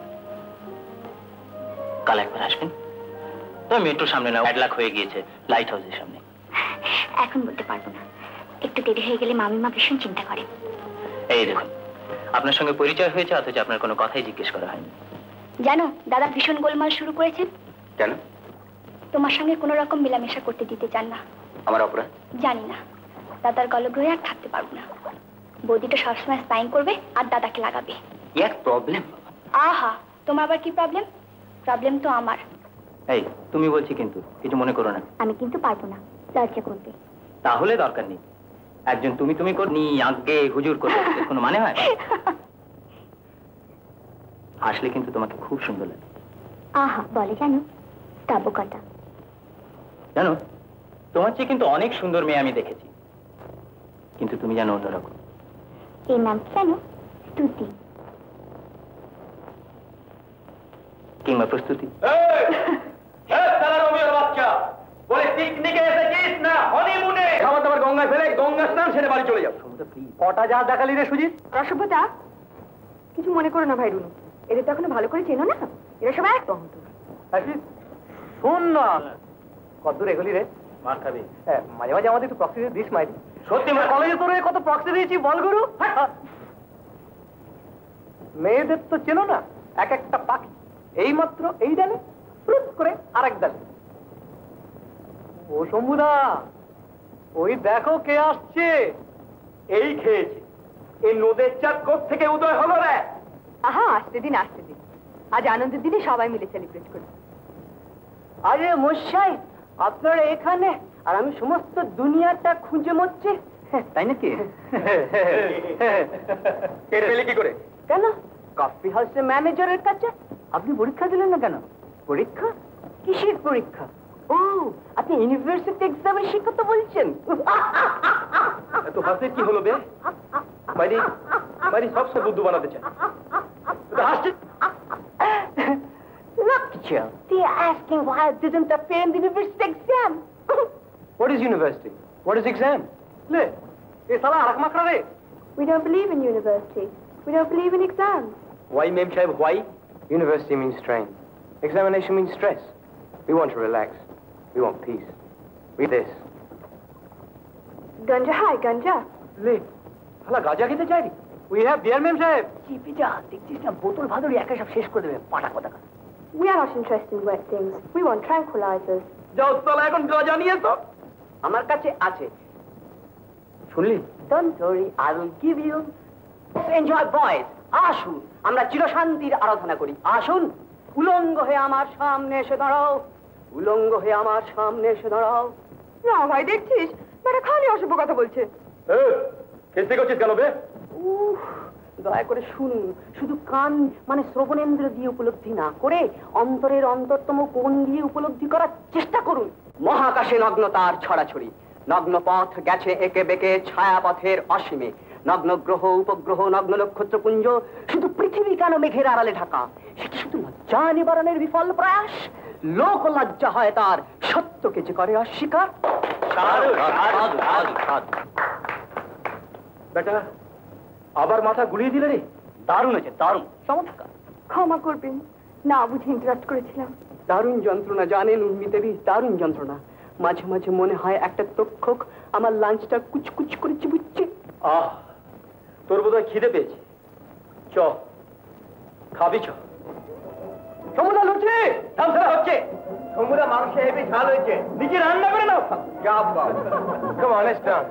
কাল একবার আসবেন তো? মেট্রোর সামনে না, ব্যাড লাক হয়ে গিয়েছে লাইট হাউসের সামনে। এখন বলতে পারবো না, একটু দেরি হয়ে গেলে মামিমা ভীষণ চিন্তা করে। এই দেখুন, আপনার সঙ্গে পরিচয় হয়েছে অথচ আপনার কোনো কথাই জিজ্ঞেস করা হয়নি। জানো দাদা ভীষণ গোলমাল শুরু করেছেন। কেন? তোমার সঙ্গে কোনো রকম মেলামেশা করতে দিতে চান না। আমার অপরাধ? জানি না, দাদার গলগ্রহে আর থাকতে পারবো না। বৌদিটা সবসময় স্পাইং করবে আর দাদাকে লাগাবে। এক প্রবলেম। আহা, তোমার আবার কি প্রবলেম? প্রবলেম তো আমার। এই তুমি বলছি কিন্তু কিছু মনে করো না। আমি কিন্তু পারবো না, লজ্জা করবে। তাহলে দরকার নেই, একজন তুমি তুমি করনি আগে হুজুর করবে, কোনো মানে হয়? আসলে কিন্তু তোমাকে খুব সুন্দর লাগে। আহা, বলে জানো তাবুকাটা। জানো তোমার চেয়ে কিন্তু অনেক সুন্দর মেয়ে আমি দেখেছি, কিন্তু তুমি জানো অন্যরকম। এই নাম কেন? স্তুতি কিংবা প্রস্তুতি। বাচ্চা বলে পিকনিকে এসেছিস না হনিমুনে? খাবার দাবার গঙ্গায় ফেলে গঙ্গা স্নান সেরে বাড়ি চলে যাও। কটা যা দেখালি রে সুজিত? রসভ্যতা, কিছু মনে করো না ভাই রুনু, এদের তো এখনো ভালো করে চেনো না, এরা সবাই এক তহন্ত। শোন না, কতদূর এগোলি রে? মার খাবি। মাঝে মাঝে আমাদের একটু প্রক্সি দিস মাইরি। সত্যি কলেজে তোর কত প্রক্সি দিয়েছি বল গুরু। মেয়েদের তো চেনো না, এক একটা পাখি এই মাত্র এই ডালে ফ্রুট করে আরেক ডালে। ও শম্ভুদা, ওই দেখো কে আসছে। এই খেয়েছে, এই নদের চাঁদ কোথ থেকে উদয় হলো রে? আহা, আসতে দিন আসতে দিন, আজ আনন্দের দিনে সবাই মিলে সেলিব্রেট করি। আরে মশাই, আপনারা এখানে আর আমি সমস্ত দুনিয়াটা খুঁজে মরছি, তাই নাকি? টের পেলে কি করে? কেন? কফি হাউসের ম্যানেজারের কাছে। আপনি পরীক্ষা দিলেন না কেন? পরীক্ষা? কিসের পরীক্ষা? ও, আপনি ইউনিভার্সিটি এক্সামের শিক্ষা বলছেন? এত হাসির কি হলো বে? বাইরে বাইরে সবসময় বুদ্ধু বানাতে চায়। হাসছে। Lecture. They are asking why I didn't appear in the university exam. What is university? What is exam? Le, ये साला अरक मकरा रे. We don't believe in university. We don't believe in exams. Why, Ma'am Sahib, why? University means strain. Examination means stress. We want to relax. We want peace. Read this. Ganja hai, ganja. Le, साला गाजा खेते जाएगी. We have beer, Ma'am Sahib. চিপে যা, দেখছিস না বোতল ভাদুরি একা সব শেষ করে দেবে পাটা কথা। We are not interested in wet things. We want tranquilizers. যাও সালা এখন গাজা নিয়ে তো। আমার কাছে আছে। শুনলি? Don't worry, I will give you. Enjoy boys. আসুন, আমরা চিরশান্তির আরাধনা করি। আসুন, উলঙ্গ হয়ে আমার সামনে এসে দাঁড়াও। উলঙ্গ হয়ে আমার সামনে এসে দাঁড়াও। না ভাই, দেখছিস বেটা খালি অসভ্য কথা বলছে। খেতে করছিস কেন বে? উফ, দয়া করে শুনুন, শুধু কান মানে শ্রবণেন্দ্র দিয়ে উপলব্ধি না করে অন্তরের অন্তরতম কোণ দিয়ে উপলব্ধি করার চেষ্টা করুন। মহাকাশে নগ্নতার ছড়াছড়ি, নগ্ন পথ গেছে একে বেঁকে ছায়াপথের অসীমে, নগ্ন গ্রহ উপগ্রহ নগ্ন নক্ষত্রপুঞ্জ, শুধু পৃথিবী কেন মেঘের আড়ালে ঢাকা? সেটি শুধু লজ্জা নিবারণের বিফল প্রয়াস। লোক লজ্জা হয় তার, সত্যকে যে করে অস্বীকার। বেটা আবার মাথা গুলিয়ে দিলে রে। দারুণ হয়েছে, দারুণ, চমৎকার। ক্ষমা করবেন, না বুঝে ইন্টারাপ্ট করেছিলাম। দারুণ যন্ত্রণা জানেন উর্মি দেবী, দারুণ যন্ত্রণা। মাঝে মাঝে মনে হয় একটা তক্ষক আমার লাঞ্চটা কুচকুচ করে চিবুচ্ছে। আহ, তোর বোধহয় খিদে পেয়েছে। চ খাবি, চ। সমুদা লুচি ঝালঝাল হচ্ছে। সমুদা মাংস হেবি ঝাল হয়েছে, নিজে রান্না করে নাও। যা বাবা, কাম অন, লেটস ডান্স।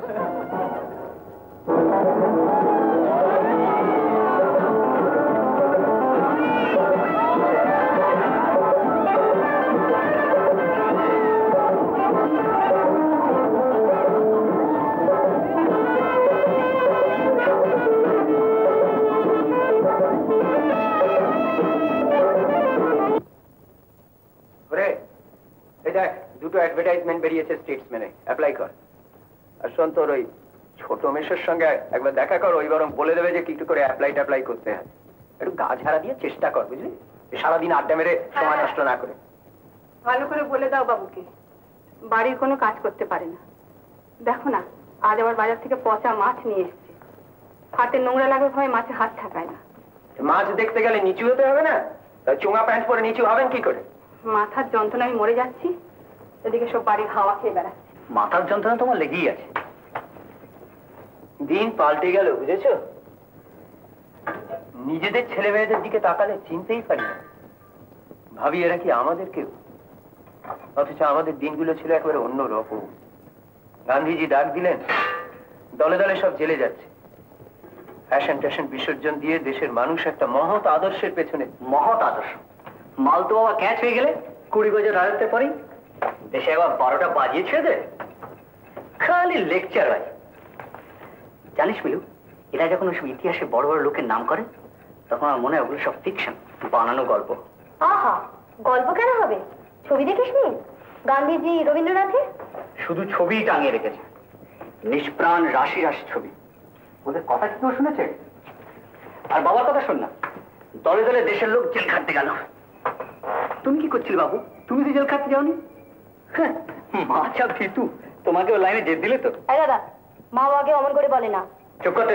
দুটো অ্যাডভার্টাইজমেন্ট বেরিয়েছে স্টেটসম্যানে, অ্যাপ্লাই কর। আর শোন, তোর ওই ছোট মেশের সঙ্গে একবার দেখা কর, ওই বরং বলে দেবে যে কি করে অ্যাপ্লাই করতে হয়। একটু গা ঝাড়া দিয়ে চেষ্টা কর, বুঝলি? সারাদিন আড্ডা মেরে সময় নষ্ট না করে। ভালো করে বলে দাও বাবুকে, বাড়ির কোনো কাজ করতে পারে না। দেখো না, আজ আবার বাজার থেকে পচা মাছ নিয়ে এসেছে। হাতে নোংরা লাগার ভয়ে মাছে হাত ঠাকায় না। মাছ দেখতে গেলে নিচু হতে হবে না? চোঙা প্যান্ট পরে নিচু হবেন কি করে? মাথার যন্ত্রণায় মরে যাচ্ছি, এদিকে সব বাড়ির হাওয়া খেয়ে বেড়াচ্ছে। মাথার যন্ত্রণা তোমার লেগেই আছে। দিন পাল্টে গেল, বুঝেছো? নিজেদের ছেলে মেয়েদের দিকে তাকালে চিনতেই পারি না, ভাবি এরা কি আমাদের কেউ? অথচ আমাদের দিনগুলো ছিল একেবারে অন্য রকম। গান্ধীজি ডাক দিলেন, দলে দলে সব জেলে যাচ্ছে। ফ্যাশন ট্যাশন বিসর্জন দিয়ে দেশের মানুষ একটা মহৎ আদর্শের পেছনে। মহৎ আদর্শ? মাল তো বাবা ক্যাচ হয়ে গেলে 20 গজের রাজত্বে পরেই দেশে একবার 12টা বাজিয়ে ছেড়ে দেয়। খালি লেকচার হয়। জানিস মিলু, এরা যখন ওইসব ইতিহাসে বড় বড় লোকের নাম করে, তখন আমার মনে হয় ওগুলো সব ফিকশন, বানানো গল্প। আহা, গল্প কেন হবে? ছবি দেখিসনি? গান্ধীজি রবীন্দ্রনাথের শুধু ছবি টাঙিয়ে রেখেছে, নিষ্প্রাণ রাশি রাশি ছবি। ওদের কথা কি কেউ শুনেছে? আর বাবার কথা শোন না, দলে দলে দেশের লোক জেল খাটতে গেল। তুমি কি করছিলে বাবু? তুমি তো জেল খাটতে যাওনি? মাছা ভিতু, তোমাকে ও লাইনে জেদ দিলে তো। দাদা, মা বাবাকে অমন করে বলে না। চুপ করতে।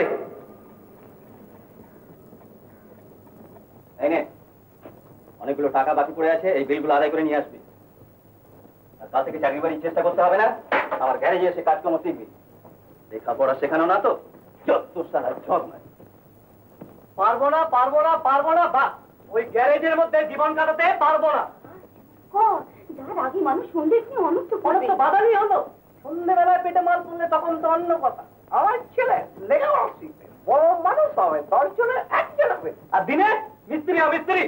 এই নে, অনেকগুলো টাকা বাকি পড়ে আছে, এই বিলগুলো আদায় করে নিয়ে আসবি। আর তা থেকে চাকরি বাড়ির চেষ্টা করতে হবে না, আমার গ্যারেজে এসে কাজকর্ম শিখবি। লেখাপড়া শেখানো না তো যত সারা ঝক না। পারবো না পারবো না পারবো না, বা ওই গ্যারেজের মধ্যে জীবন কাটাতে পারবো না। যার আগে মানুষ সন্ধ্যে অনেক তো বাধাই হলো। সন্ধ্যেবেলায় পেটে মাল তুললে তখন তো অন্য কথা। আমার ছেলে লেখাপড়া শিখবে, বড় মানুষ হবে, 10 জনের 1 জন হবে, আর দিনে মিস্ত্রি হবে। মিস্ত্রি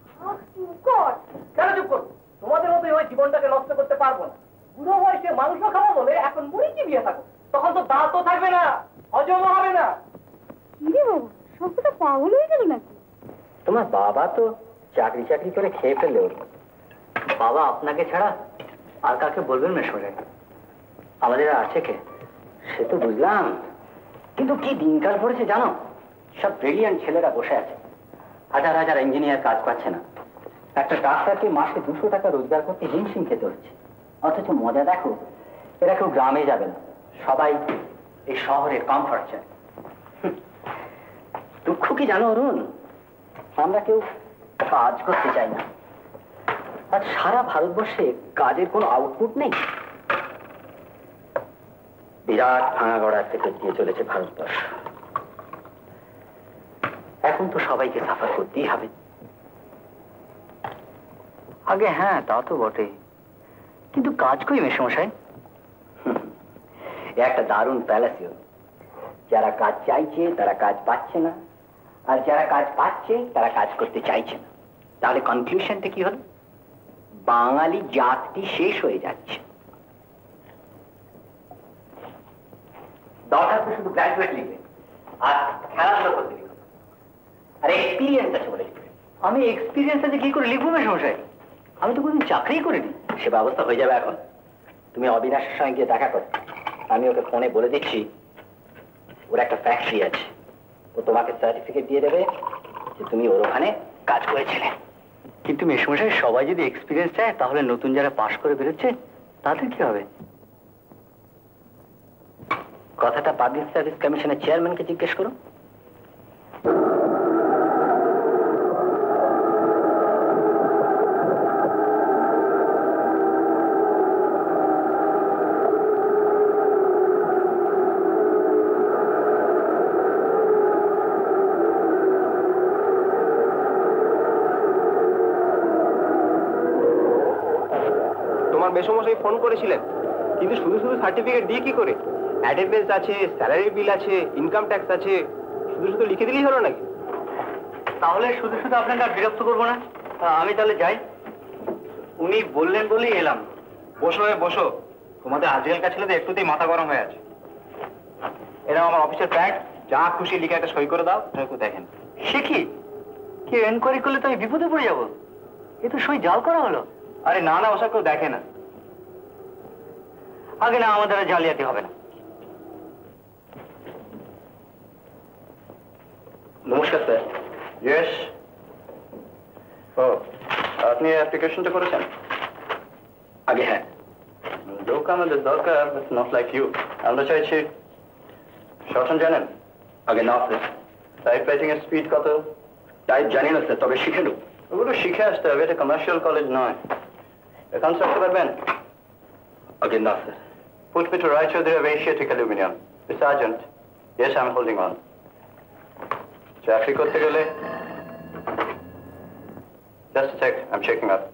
কেন চুপ করবো? তোমাদের মতো ওই জীবনটাকে নষ্ট করতে পারবো না। বুড়ো বয়সে মাংস খাবো বলে এখন মুড়ি চিবিয়ে থাকো, তখন তো দাঁতও থাকবে না, হজমও হবে না। সবটা পাগল হয়ে গেল নাকি? তোমার বাবা তো চাকরি করে খেয়ে ফেললে। বাবা আপনাকে ছাড়া আর কাকে বলবেন মেশমশাই? আমাদের আছে কে সে তো বুঝলাম, কিন্তু কি দিনকাল পড়েছে জানো? সব ব্রিলিয়ান্ট ছেলেরা বসে আছে, হাজার হাজার ইঞ্জিনিয়ার কাজ পাচ্ছে না। একটা ডাক্তারকে মাসে 200 টাকা রোজগার করতে হিমশিম খেতে হচ্ছে। অথচ মজা দেখো, এরা কেউ গ্রামে যাবে না, সবাই এই শহরের কমফর্ট চায়। দুঃখ কি জানো অরুণ, আমরা কেউ কাজ করতে চাই না। আর সারা ভারতবর্ষে কাজের কোনো আউটপুট নেই। বিরাট ভাঙা গড়ার থেকে দিয়ে চলেছে ভারতবর্ষ। এখন তো সবাইকে সাফার করতেই হবে। আগে হ্যাঁ, তা তো বটে, কিন্তু কাজ কই মেশমশাই? একটা দারুণ প্যালাসিও। যারা কাজ চাইছে তারা কাজ পাচ্ছে না, আর যারা কাজ পাচ্ছে তারা কাজ করতে চাইছে না। তাহলে কনক্লুশনটা কি হলো? বাঙালি জাতি শেষ হয়ে যাচ্ছে। দরকার তো শুধু গ্র্যাজুয়েট লিখবে আর খেলাধুলো করতে লিখবে, আর এক্সপিরিয়েন্স আছে বলে লিখবে। আমি এক্সপিরিয়েন্স আছে কি করে লিখবো মেশমশাই? আমি তো কোনদিন চাকরি করিনি। সে ব্যবস্থা হয়ে যাবে এখন। তুমি অবিনাশের সঙ্গে গিয়ে দেখা করো, আমি ওকে ফোনে বলে দিচ্ছি ওর একটা ফ্যাক্টরি আছে, ও তোমাকে সার্টিফিকেট দিয়ে দেবে যে তুমি ওর ওখানে কাজ করেছিলে। কিন্তু মেশমশাই, সবাই যদি এক্সপিরিয়েন্স চায় তাহলে নতুন যারা পাশ করে বেরোচ্ছে তাদের কি হবে? কথাটা পাবলিক সার্ভিস কমিশনের চেয়ারম্যানকে জিজ্ঞেস করো। মেসমশাই ফোন করেছিলেন, কিন্তু শুধু শুধু সার্টিফিকেট দিয়ে কি করে? অ্যাটেন্ডেন্স আছে, স্যালারি বিল আছে, ইনকাম ট্যাক্স আছে, শুধু শুধু লিখে দিলেই হলো নাকি? তাহলে শুধু শুধু আপনাকে আর বিরক্ত করবো না, আমি তাহলে যাই। উনি বললেন বলেই এলাম। বসো বসো, তোমাদের আজকালকার ছেলেদের একটুতেই মাথা গরম হয়ে আছে। এরকম আমার অফিসের প্যাড, যা খুশি লিখে একটা সই করে দাও, একটু দেখেন। সে কি এনকোয়ারি করলে তো আমি বিপদে পড়ে যাবো। এ তো সই জাল করা হলো। আরে না না, ওসব কেউ দেখে না। আগে না, আমাদের জালিয়াতি হবে না। নমস্কার স্যার। ইয়েস। ও, আপনি অ্যাপ্লিকেশনটা করেছেন? আগে হ্যাঁ। লোক আমাদের দরকার, নট লাইক ইউ। আমরা চাইছি শর্টন জানেন? আগে না স্যার। টাইপ রাইটিং এর স্পিড কত? টাইপ জানি না স্যার, তবে শিখে নেব। ওগুলো শিখে আসতে হবে, এটা কমার্শিয়াল কলেজ নয়। অ্যাকাউন্টস রাখতে পারবেন? আগে না sir. Put me to Rai Chaudhary of Asiatic Aluminium. The sergeant. Yes, I'm holding on. চাকরি করতে গেলে just a sec, I'm checking up.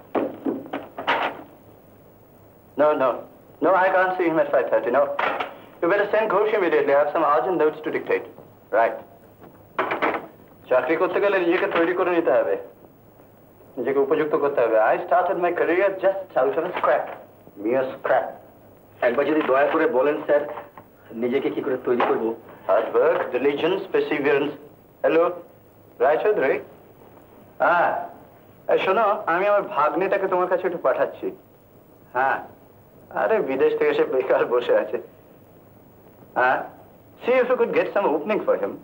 No, I can't see him at 5:30. No, you better send Ghosh immediately. I have some urgent notes to dictate. Right. চাকরি করতে গেলে নিজেকে তৈরি করে নিতে হবে, নিজেকে উপযুক্ত করতে হবে। I started my career just out of a scrap, mere scrap. একবার যদি দয়া করে বলেন স্যার, নিজেকে কি করে তৈরি করবো? Hard work, diligence, perseverance. Hello, Rai Chaudhary? শোনো, আমি আমার ভাগ্নেটাকে তোমার কাছে একটু পাঠাচ্ছি। হ্যাঁ, আরে বিদেশ থেকে এসে বেকার বসে আছে। হ্যাঁ, see if you could get some opening for him.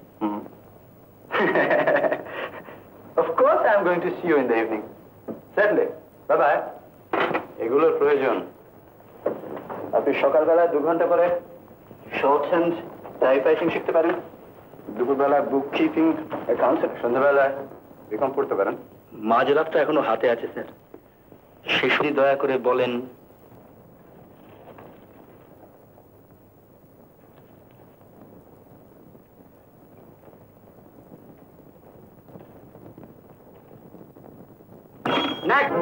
Of course I am going to see you in the evening. Certainly. Bye bye. এগুলোর প্রয়োজন। আপনি সকালবেলা 2 ঘন্টা করে শর্ট হ্যান্ড টাইপরাইটিং শিখতে পারেন, দুপুরবেলা বুক কিপিং, অ্যাকাউন্টস, সন্ধ্যাবেলা বিকম পড়তে পারেন। মাঝরাতটা এখনো হাতে আছে স্যার, শেষে দয়া করে বলেন। Next.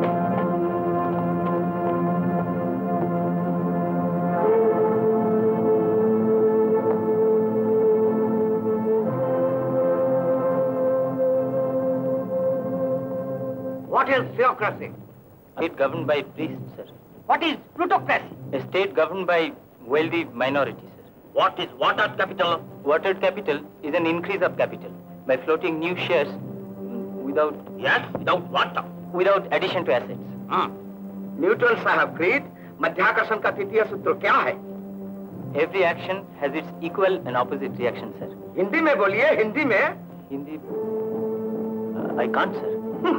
What is theocracy? A state governed by priests, sir. What is plutocracy? A state governed by wealthy minorities, sir. What is watered capital? Watered capital is an increase of capital by floating new shares without without addition to assets. Newton साहब ग्रीड मध्याकर्षण का तृतीय सूत्र क्या है? Every action has its equal and opposite reaction, sir. Hindi में बोलिए, हिंदी में। Hindi, I can't, sir.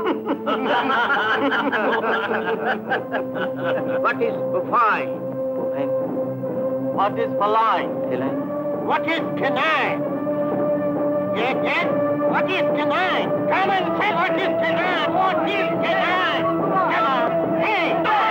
What is bovine? Bovine, What is feline? feline, What is canine? Yes? What is canine? Come and say what is canine? What is canine? Come on. Hey!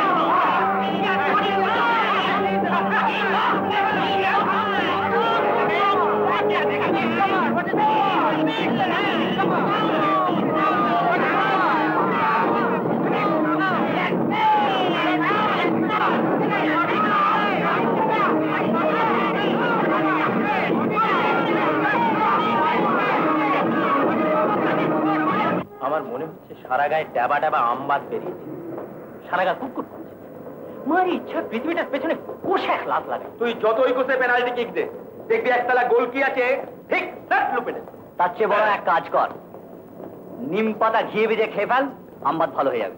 আমার মনে হচ্ছে সারা গায়ে ডাবা ডাবা আমবাদ বেরিয়েছে, সারা গা কুকুর করছে। মার ইচ্ছা পৃথিবীটার পেছনে কোষে এক লাত লাগে। তুই যতই কোষে পেনাল্টি কিক দে, দেখবি একতলা গোল কি আছে ঠিক সেট লুপে দে। তার চেয়ে বড় এক কাজ কর, নিম পাতা ঘিয়ে ভেজে খেয়ে ফেল, আমবাদ ভালো হয়ে যাবে।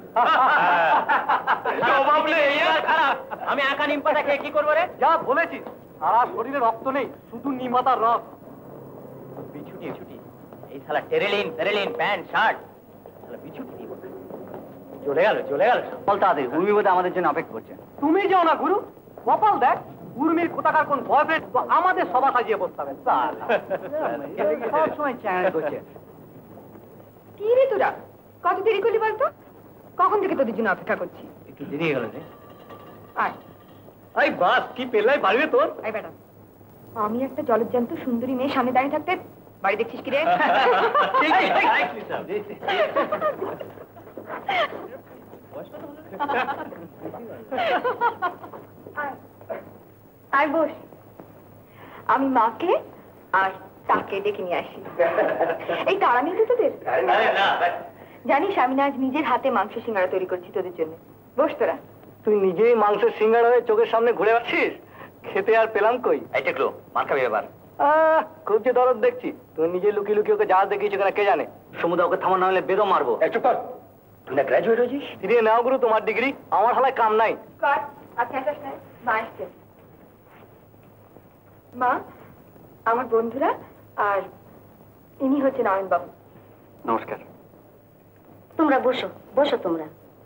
আমি একা নিম পাতা খেয়ে কি করবো রে? যা বলেছিস, সারা শরীরে রক্ত নেই, শুধু নিম পাতার রস। বিছুটি ছুটি এই শালা টেরেলিন ফেরেলিন প্যান্ট শার্ট বিছুটি দিয়ে চলে গেল। বল তাদের উর্মি বোধহয় আমাদের জন্য অপেক্ষা করছে। তুমি যাও না গুরু, কপাল দেখ উর্মির কোথাকার কোন বয়ফ্রেন্ড তো আমাদের সভা সাজিয়ে বসতে সবসময় চ্যালেঞ্জ করছে। কি রে তোরা, কত দেরি করলি বলতো? কখন থেকে তোদের জন্য অপেক্ষা করছি। একটু দেরি হয়ে গেল রে। আয় আই বাস কি পেল্লাই পারবে তোর। আয় বেটা, আমি একটা জলজ্জান্ত সুন্দরী মেয়ে সামনে দাঁড়িয়ে থাকতে বাড়ি দেখছিস কি রে? আয় বস, আমি মাকে আর তাকে ডেকে নিয়ে আসি। এই তাড়া নেই তো তোদের? জানিস আমি না আজ নিজের হাতে মাংস সিঙ্গাড়া তৈরি করছি তোদের জন্য। বস তোরা। তুই নিজেই মাংসের সিঙ্গাড়া হয়ে চোখের সামনে ঘুরে আসছিস, খেতে আর পেলাম কই। এই টেকলো মার খাবি এবার। খুব যে দরদ দেখছি, তুই নিজে লুকিয়ে লুকিয়ে ওকে জাহাজ দেখিয়েছো কেন কে জানে। সমুদ্র ওকে থামানো হলে বেদম মারবো। একটু কর, তুই না গ্র্যাজুয়েট হয়েছিস? ফিরিয়ে নাও গুরু তোমার ডিগ্রি, আমার হালায় কাম নাই। মা আসছে। মা, আমার বন্ধুরা আর ইনি হচ্ছে নয়ন বাবু। নমস্কার। তোমরা বসো বসো তোমরা।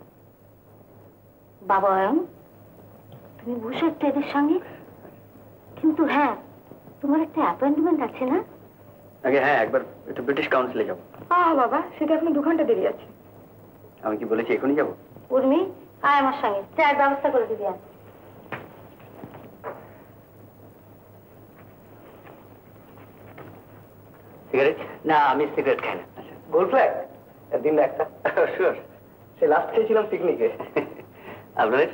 বাবা অয়ন, তুমি বসো একটু এদের সঙ্গে। কিন্তু হ্যাঁ, তোমার একটা অ্যাপয়েন্টমেন্ট আছে না? আগে হ্যাঁ, একবার একটু ব্রিটিশ কাউন্সিলে যাবো। বাবা, সেটা এখনো 2 ঘন্টা দেরি আছে। আমি কি বলেছি এখনই যাবো? উর্মি, আয় আমার সঙ্গে, চায়ের ব্যবস্থা করে দিবি। আর সিগারেট? না, আমি সিগারেট খাই না। গোল ফ্ল্যাগ দিন একটা। শিওর, সে লাস্ট খেয়েছিলাম পিকনিকে। আপনাদের?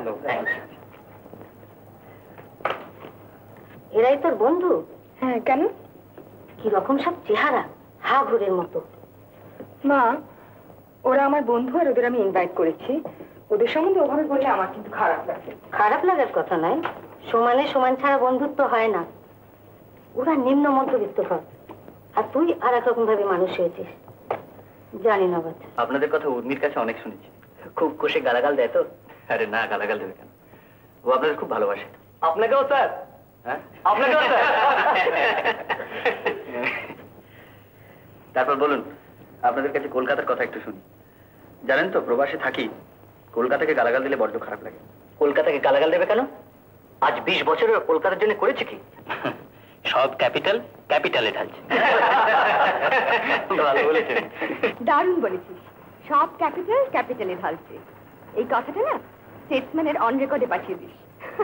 এরাই তোর বন্ধু? হ্যাঁ, কেন? কি রকম সব চেহারা, হা ঘুরের মতো। মা, ওরা আমার বন্ধু আর ওদের আমি ইনভাইট করেছি। ওদের সম্বন্ধে ওভাবে বললে আমার কিন্তু খারাপ লাগে। খারাপ লাগার কথা নয়, সমানে সমান ছাড়া বন্ধুত্ব হয় না। ওরা নিম্ন মধ্যবিত্ত ঘর, আর তুই আর এক রকম ভাবে মানুষ হয়েছিস। জানি না বাচ্চা। আপনাদের কথা উর্মির কাছে অনেক শুনেছি, খুব কষে গালাগাল দেয় তো। আরে না, গালাগাল দেবে কেন? ও আপনাদের খুব ভালোবাসে। আপনাকেও স্যার? হ্যাঁ, আপনাকেও স্যার। তারপর বলুন, আপনাদের কাছে কলকাতার কথা একটু শুনি। জানেন তো, প্রবাসে থাকি, কলকাতাকে গালাগাল দিলে বড্ড খারাপ লাগে। কলকাতাকে গালাগাল দেবে কেন? আজ 20 বছরের কলকাতার জন্য করেছে কি? সব ক্যাপিটাল ক্যাপিটালে ঢালছে। ভালো বলেছেন। দারুণ বলেছিস, সব ক্যাপিটাল ক্যাপিটালে ঢালছে। এই কথাটা না স্টেটসম্যানের অন রেকর্ডে পাঠিয়ে দিস।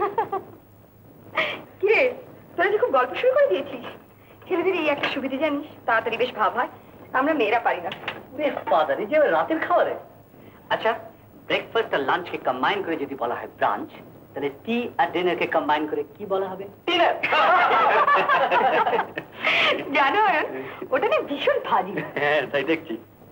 কিরে, তোরা যে খুব গল্প শুরু করে দিয়েছিস। ছেলেদের এই একটা সুবিধা জানিস, তাড়াতাড়ি বেশ ভাব হয়, আমরা মেয়েরা পারি না। বেশ পাদারি যে রাতের খাবারে। আচ্ছা, ব্রেকফাস্ট আর লাঞ্চকে কম্বাইন করে যদি বলা হয় ব্রাঞ্চ, তাহলে টি আর ডিনারকে কম্বাইন করে কি বলা হবে? ডিনার। জানো ওটা না ভীষণ ভারী। হ্যাঁ, তাই দেখছি।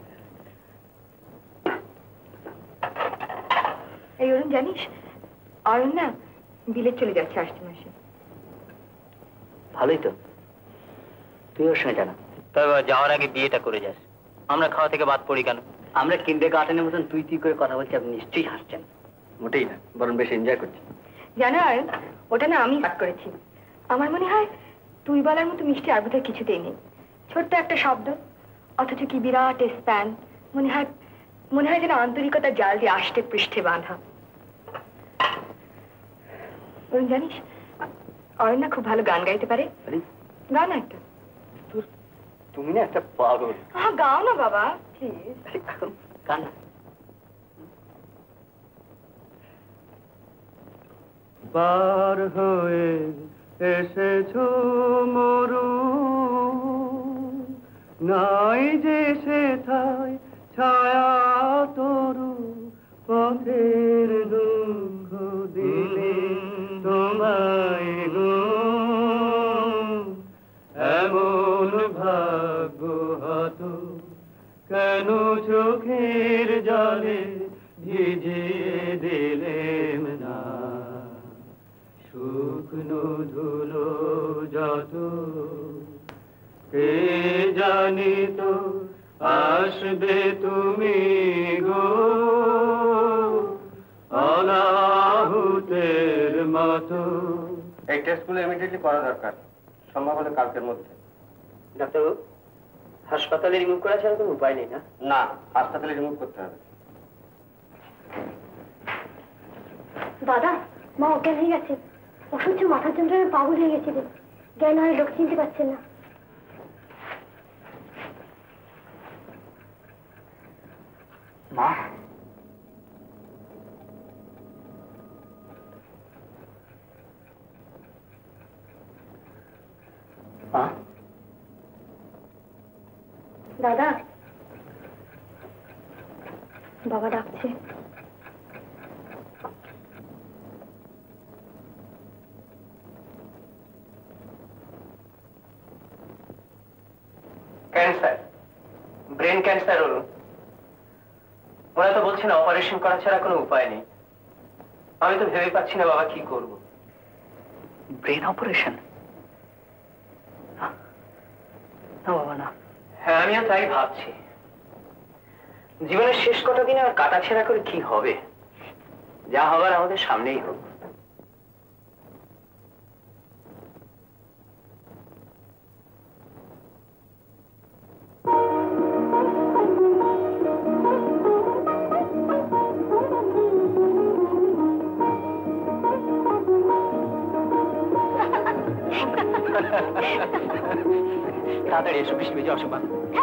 এই অরুণ, জানিস অরুণ না বিলেত চলে যাচ্ছে আসছে মাসে। ভালোই তো, তুই ওর সঙ্গে জানা। তবে যাওয়ার আগে বিয়েটা করে যাস। আমরা খাওয়া থেকে বাদ পড়ি কেন? আমরা কিন্ডে গার্ডেনের মতন তুই তুই করে কথা বলছি, আপনি নিশ্চয়ই হাসছেন। মোটেই না, বরং বেশ এনজয় করছি। জানো অরুণ, ওটা না আমি পাঠ করেছি। আমার মনে হয় তুই বলার মতো মিষ্টি আর বোধহয় কিছুতেই নেই। ছোট্ট একটা শব্দ, অথচ কি বিরাট স্প্যান। মনে হয় যেন আন্তরিকতার জাল দিয়ে আষ্টে পৃষ্ঠে বাঁধা। অরুণ, জানিস অরুণ না খুব ভালো গান গাইতে পারে। গাও না একটা। তুমি না একটা পাগল। গাও না বাবা প্লিজ। গান না। পার হয়ে এসেছো মরু, নাই যে সেথায় ছায়া তরু, পথের দুঃখ দিলে তোমায় গো, এমন ভাগ্য হতো কেন চোখের জলে ভিজিয়ে দিলেম না, শুকনো ধুলো যত কে জানি তো আসবে তুমি গো, অনাহুতের মতো। এই টেস্টগুলো ইমিডিয়েটলি করা দরকার, সম্ভব হলে কালকের মধ্যে। ডাক্তারবাবু, হাসপাতালে রিমুভ করা ছাড়া কোনো উপায় নেই না? না, হাসপাতালে রিমুভ করতে হবে। দাদা, মা অজ্ঞান হয়ে গেছে। অসহ্য মাথার যন্ত্রণায় পাগল হয়ে গেছিল। জ্ঞান হয়, লোক চিনতে পারছেন না। মা, দাদা, বাবা ডাকছে। Cancer, brain cancer. ওরা তো বলছেন অপারেশন করা ছাড়া কোনো উপায় নেই। আমি তো ভেবে পাচ্ছি না বাবা কি করব। Brain operation? না বাবা, না। হ্যাঁ, আমিও তাই ভাবছি। জীবনের শেষ কটা দিনে আর কাটাছেড়া করে কি হবে? যা হবার আমাদের সামনেই হোক। তাড়াতাড়ি এসো, বৃষ্টি ভেজে অসম্ভব।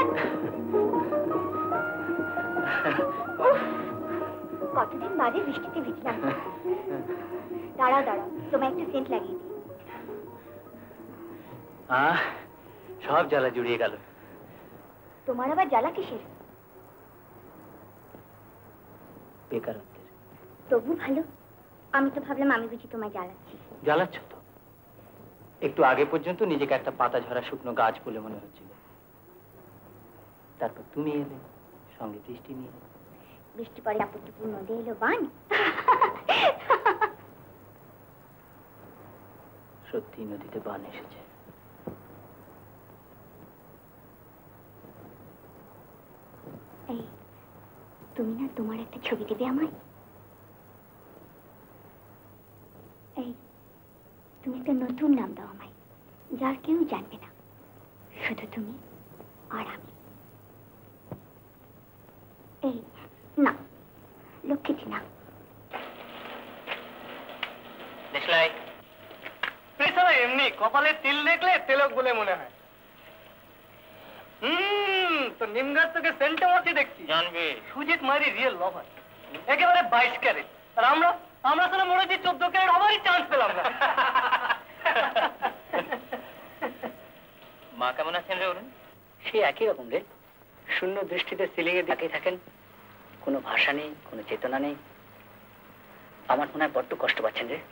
কতদিন বাদে বৃষ্টিতে ভিজলাম। দাঁড়াও দাঁড়াও, তোমায় একটা সেন্ট লাগিয়ে দিই। সব জ্বালা জুড়িয়ে গেল। তোমার আবার জ্বালা কিসের? বেকারত্বের। তবু ভালো। আমি তো ভাবলাম আমি বুঝি তোমায় জ্বালাচ্ছি। জ্বালাচ্ছ তো। একটু আগে পর্যন্ত নিজেকে একটা পাতা ঝরা শুকনো গাছ বলে মনে হচ্ছিল। তারপর তুমি এলে, সঙ্গে বৃষ্টি নিয়ে। বৃষ্টি পরে আপুটুকু নদী এলো বান। সত্যি নদীতে বান এসেছে। এই, তুমি না তোমার একটা ছবি দেবে আমায়? এই তুমি একটা নতুন নাম দাও আমায়, যার কেউ জানবে না, শুধু তুমি আর আমি। এই না, লক্ষ্মীটি না। দেশলাই এমনি কপালে তিল দেখলে তেলক বলে মনে হয়। তো নিম গাছ থেকে সেন্টে মারছি দেখছি। জানবে সুজিত মারি রিয়েল লভার, একেবারে 22 ক্যারেট। আর আমরা আসলে মরেছি 14 ক্যারেট, আবারই চান্স পেলাম না। মা কেমন আছেন রে অরুণ? সে একই রকম রে, শূন্য দৃষ্টিতে সিলিং এ তাকিয়ে থাকেন, কোনো ভাষা নেই, কোনো চেতনা নেই। আমার মনে হয় বড্ড কষ্ট পাচ্ছেন রে।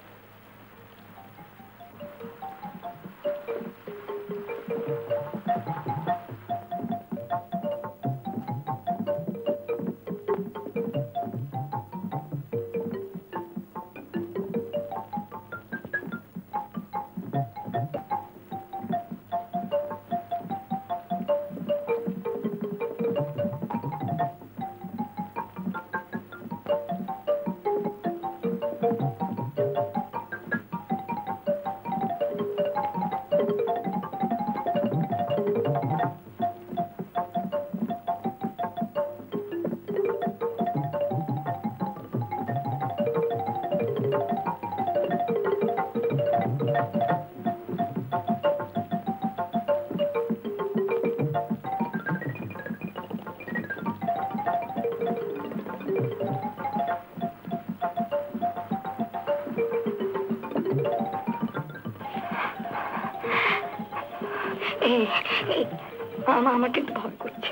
আমার কিন্তু ভয় করছে।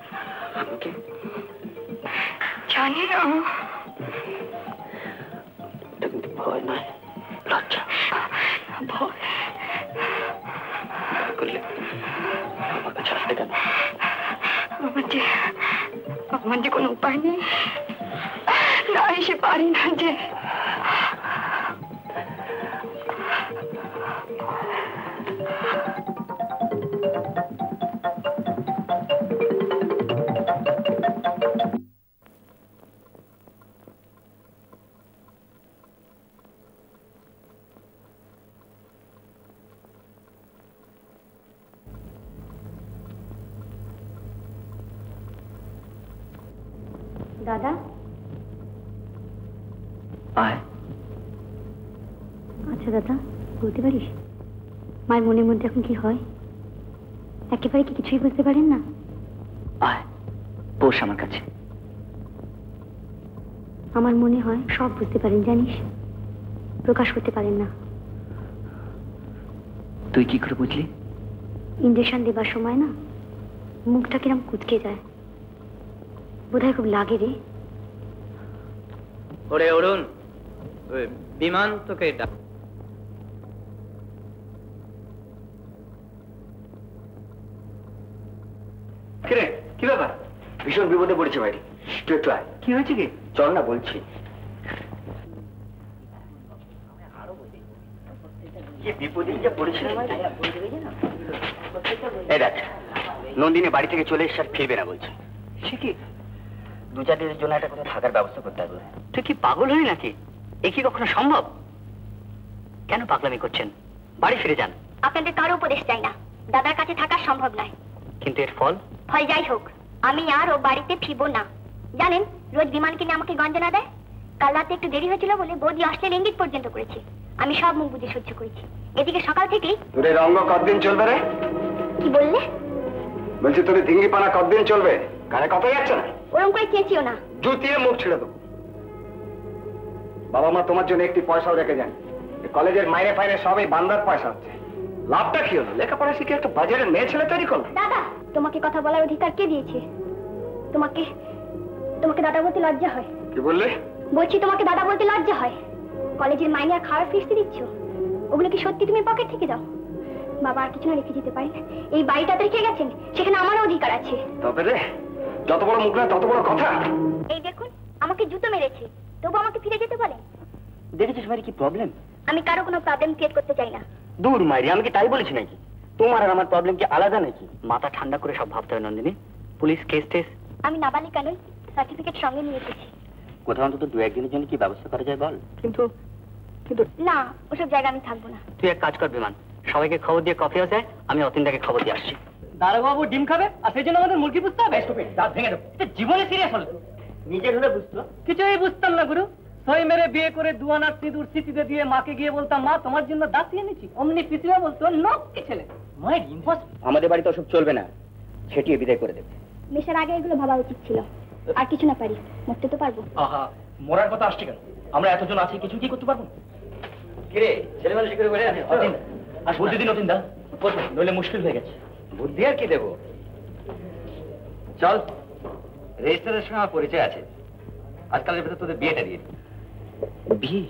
জানি না, কিন্তু ভয় নয়, লজ্জা। ভয় করলে আমার কাছে আসতে কেন? আমার যে কোনো উপায় নেই, না এসে পারি না যে। দাদা, আয়। আচ্ছা দাদা, বলতে পারিস মায়ের মনের মধ্যে এখন কি হয়? একেবারে কি কিছুই বুঝতে পারেন না? আয়, বস আমার কাছে। আমার মনে হয় সব বুঝতে পারেন, জানিস, প্রকাশ করতে পারেন না। তুই কি করে বুঝলি? ইঞ্জেকশন দেবার সময় না মুখটা কিরম কুচকে যায়, বোধহয় খুব লাগে রে। ওরে অরুণ, বিমান তোকে ডাক। কিরে, কি ব্যাপার? ভীষণ বিপদে পড়েছে ভাই, তুই একটু আয়। কি হয়েছে কি? চল না বলছি। কি বিপদে যে পড়েছিল। এই দেখ, নন্দিনী বাড়ি থেকে চলে এসে আর ফিরবে না বলছে। সে কি? 2-4 দিনের জন্য একটা কোথাও থাকার ব্যবস্থা করতে হবে। তুই কি পাগল হলি নাকি? এ কি কখনো সম্ভব? কেন পাগলামি করছেন? বাড়ি ফিরে যান। আপনাদের কারো উপদেশ চাই না, দাদার কাছে থাকা সম্ভব নয়। কিন্তু এর ফল? ফল যাই হোক, আমি আর ও বাড়িতে ফিরবো না। জানেন, রোজ বিমান কিনে আমাকে গঞ্জনা দেয়। কাল রাতে একটু দেরি হয়েছিল বলে বৌদি অশ্লীল ইঙ্গিত পর্যন্ত করেছে। আমি সব মুখ বুঝে সহ্য করেছি। এদিকে সকাল থেকেই। তোর এই রঙ্গ কতদিন চলবে রে? কি বললে? বলছি তোর ধিঙ্গি পানা কতদিন চলবে? কানে কথা যাচ্ছে না? ওরম করে চেঁচিও না। জুতিয়ে মুখ ছেড়ে দেবো। বাবা মা তোমার জন্য একটি পয়সাও রেখে যান। কলেজের মাইনে ফাইনে সবই বান্দার পয়সা হচ্ছে। লাভটা কি হলো? লেখাপড়া শিখে একটা বাজারের মেয়ে ছেলে তৈরি করলো। দাদা, তোমাকে কথা বলার অধিকার কে দিয়েছে? তোমাকে দাদা বলতে লজ্জা হয়? কি বললে? বলছি তোমাকে দাদা বলতে লজ্জা হয়? কলেজের মাইনে আর খাওয়ার ফিস দিচ্ছ, ওগুলো কি সত্যি তুমি পকেট থেকে দাও? বাবা আর কিছু না রেখে যেতে পারেন, এই বাড়িটাতে রেখে গেছেন, সেখানে আমারও অধিকার আছে। তবে রে, যত বড় মুখ না তত বড় কথা। এই দেখুন, আমাকে জুতো মেরেছে, তবু আমাকে ফিরে যেতে বলে। দেখেছিস মারি কি প্রবলেম? আমি কারো কোনো প্রবলেম ক্রিয়েট করতে চাই না। দূর মাইরি, আমি কি তাই বলেছি নাকি? তোমার আর আমার প্রবলেম কি আলাদা নাকি? মাথা ঠান্ডা করে সব ভাবতে হয় নন্দিনী। Police case টেস। আমি নাবালিকা নই, সার্টিফিকেট সঙ্গে নিয়ে এসেছি। কোথাও অন্তত 2-1 দিনের জন্য কি ব্যবস্থা করা যায় বল? কিন্তু কিন্তু না, ওসব জায়গা আমি থাকবো না। তুই এক কাজ কর বিমান, সবাইকে খবর দিয়ে কফি হাউসে আমি অতীনদাকে খবর দিয়ে আসছি। দারোগাবু ডিম খাবে আর সেই জন্য আমাদের মুরগি বুঝতে হবে। দাঁত ভেঙে দেবো। জীবনে সিরিয়াস হলো নিজের হলে বুঝতো, কিছুই বুঝতাম না গুরু। সই মেরে বিয়ে করে দুয়ানার সিঁদুর স্মৃতিতে দিয়ে মাকে গিয়ে বলতাম মা তোমার জন্য দাঁত এনেছি, অমনি পৃথিবী বলতো নক্কি ছেলে। মায়ের ইম্পসিবল। আমাদের বাড়িতে ওসব চলবে না, ছেটিয়ে বিদায় করে দেবে। মেশার আগে এগুলো ভাবা উচিত ছিল। আর কিছু না পারি, মরতে তো পারবো। আহা, মরার কথা আসছে কেন? আমরা এতজন আছি, কিছু কি করতে পারবো? কিরে ছেলে মানুষ করে বলে অতীন আর বুদ্ধি দিন অতীন দা, নইলে মুশকিল হয়ে গেছে। বুদ্ধি আর কি দেবো, চল রেজিস্টারের সঙ্গে আমার পরিচয় আছে, আজকালের ভেতর তোদের বিয়েটা দিয়ে দিই। বিয়ে?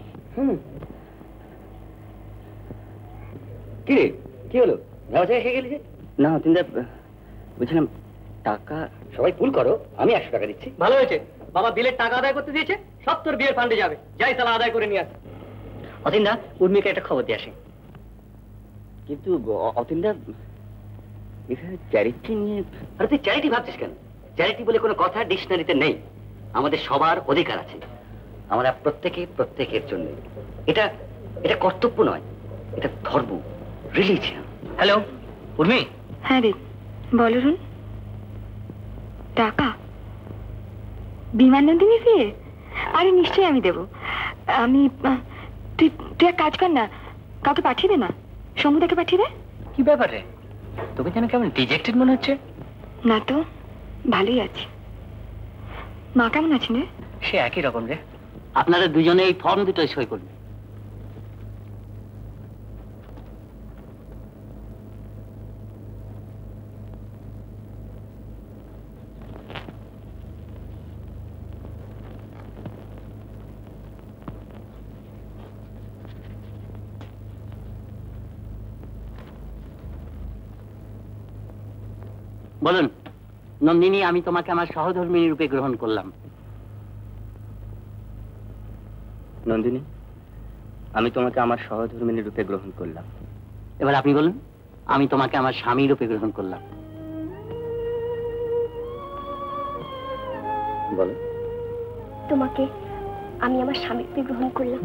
কি রে কি হলো, ভাবা খেয়ে গেলি যে? না অতীন দা, বুঝলাম টাকা সবাই পুল করো, আমি 100 টাকা দিচ্ছি। ভালো হয়েছে, বাবা বিলের টাকা আদায় করতে দিয়েছে, সব তোর বিয়ের ফান্ডে যাবে, যাই তালা আদায় করে নিয়ে আসে। অতীন দা, উর্মিকে একটা খবর দিয়ে আসে। কিন্তু অতীন দা, এখানে চ্যারিটি নিয়ে। আরে তুই চ্যারিটি ভাবছিস কেন? চ্যারিটি বলে কোনো কথা ডিকশনারিতে নেই। আমাদের সবার অধিকার আছে, আমরা প্রত্যেকের জন্য। এটা এটা কর্তব্য নয়, এটা ধর্ম, রিলিজিয়ন। হ্যালো উর্মি। হ্যাঁ রে, বলো রুন। টাকা বিমান নন্দিনী বিয়ে? আরে নিশ্চয়ই আমি দেবো। আমি তুই তুই এক কাজ কর না, কাউকে পাঠিয়ে দে না, সমুদাকে পাঠিয়ে দে। কি ব্যাপার রে, তোকে যেন কেমন ডিজেক্টেড মনে হচ্ছে? না তো, ভালোই আছে। মা কেমন আছেন রে? সে একই রকম রে। আপনারা দুজনে এই ফর্ম দুটোই সই করবেন। বলুন নন্দিনী, আমি তোমাকে আমার সহধর্মিণী রূপে গ্রহণ করলাম। নন্দিনী, আমি তোমাকে আমার সহধর্মিণী রূপে গ্রহণ করলাম। এবার আপনি বলুন, আমি তোমাকে আমার স্বামী রূপে গ্রহণ করলাম। বলো। তোমাকে আমি আমার স্বামী রূপে গ্রহণ করলাম।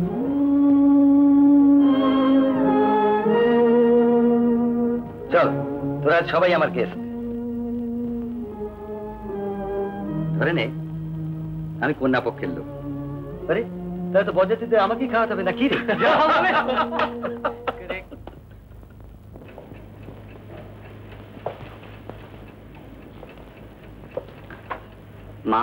চল, তোরা সবাই আমার গেস্ট। ধরে নে আমি কন্যা পক্ষের লোক। আরে তাহলে তো বরযাত্রীতে আমাকেই খাওয়াতে হবে না কি রে? মা,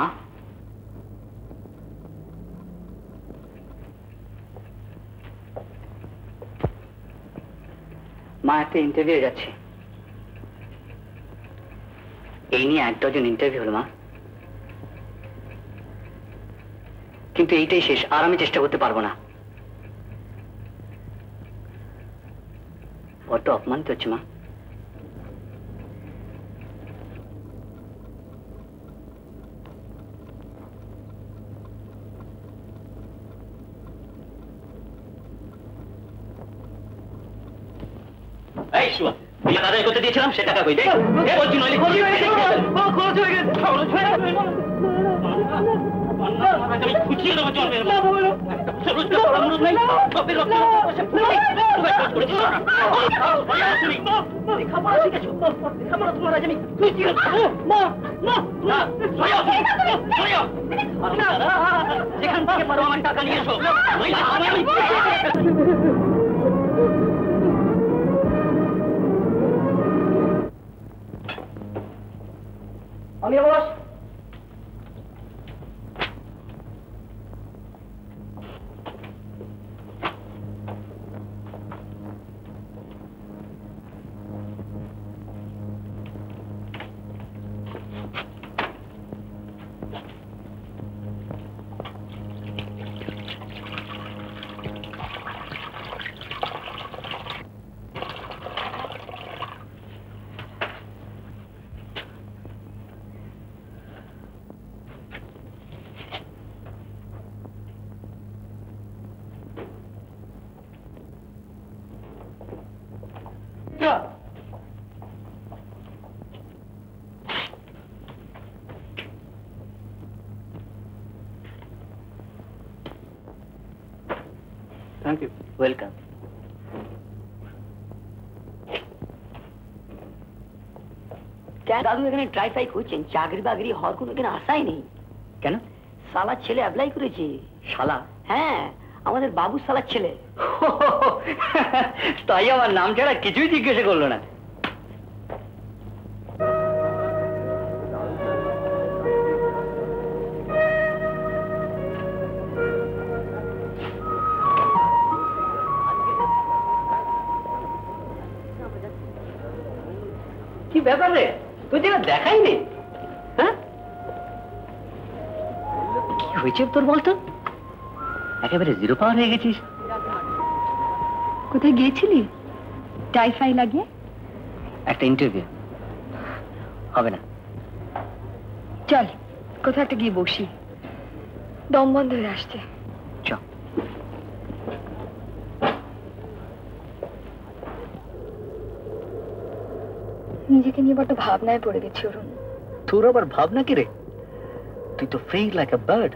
মা একটা ইন্টারভিউ যাচ্ছে। এই নিয়ে 1 ডজন ইন্টারভিউ হলো মা, কিন্তু এইটাই শেষ, আর আমি চেষ্টা করতে পারবো না। বড্ড অপমানিত হচ্ছে মা। এই শুয়া, বিয়ে আদায় করতে দিয়েছিলাম, সে টাকা কই? বলছি নইলে খরচ হয়ে গেছে। আমি খুঁচিয়ে দেবো জন্মের যেখান থেকে পারো আমার টাকা নিয়ে এসো। আমি বস। Thank you. ওয়েলকাম। দাদু এখানে ট্রাই ফাই করছেন, চাকরি বাকরি হওয়ার কোনো এখানে আশাই নেই। কেন? শালার ছেলে অ্যাপ্লাই করেছে। শালা? হ্যাঁ, আমাদের বাবু শালার ছেলে। তাই আমার নাম ছাড়া কিছুই জিজ্ঞেস করলো না। কি ব্যাপার রে, তুই যেটা দেখাই নেই? হ্যাঁ, কি হয়েছে তোর বলতো? একেবারে জিরো পাওয়ার হয়ে গেছিস। কোথায় গিয়েছিলি টাইফাই লাগিয়ে? একটা ইন্টারভিউ। হবে না, চল কোথাও একটা গিয়ে বসি, দম বন্ধ হয়ে আসছে। চ। নিজেকে নিয়ে বড্ড ভাবনায় পড়ে গেছি অরুণ। তোর আবার ভাবনা কি রে? তুই তো ফ্রি লাইক আ বার্ড।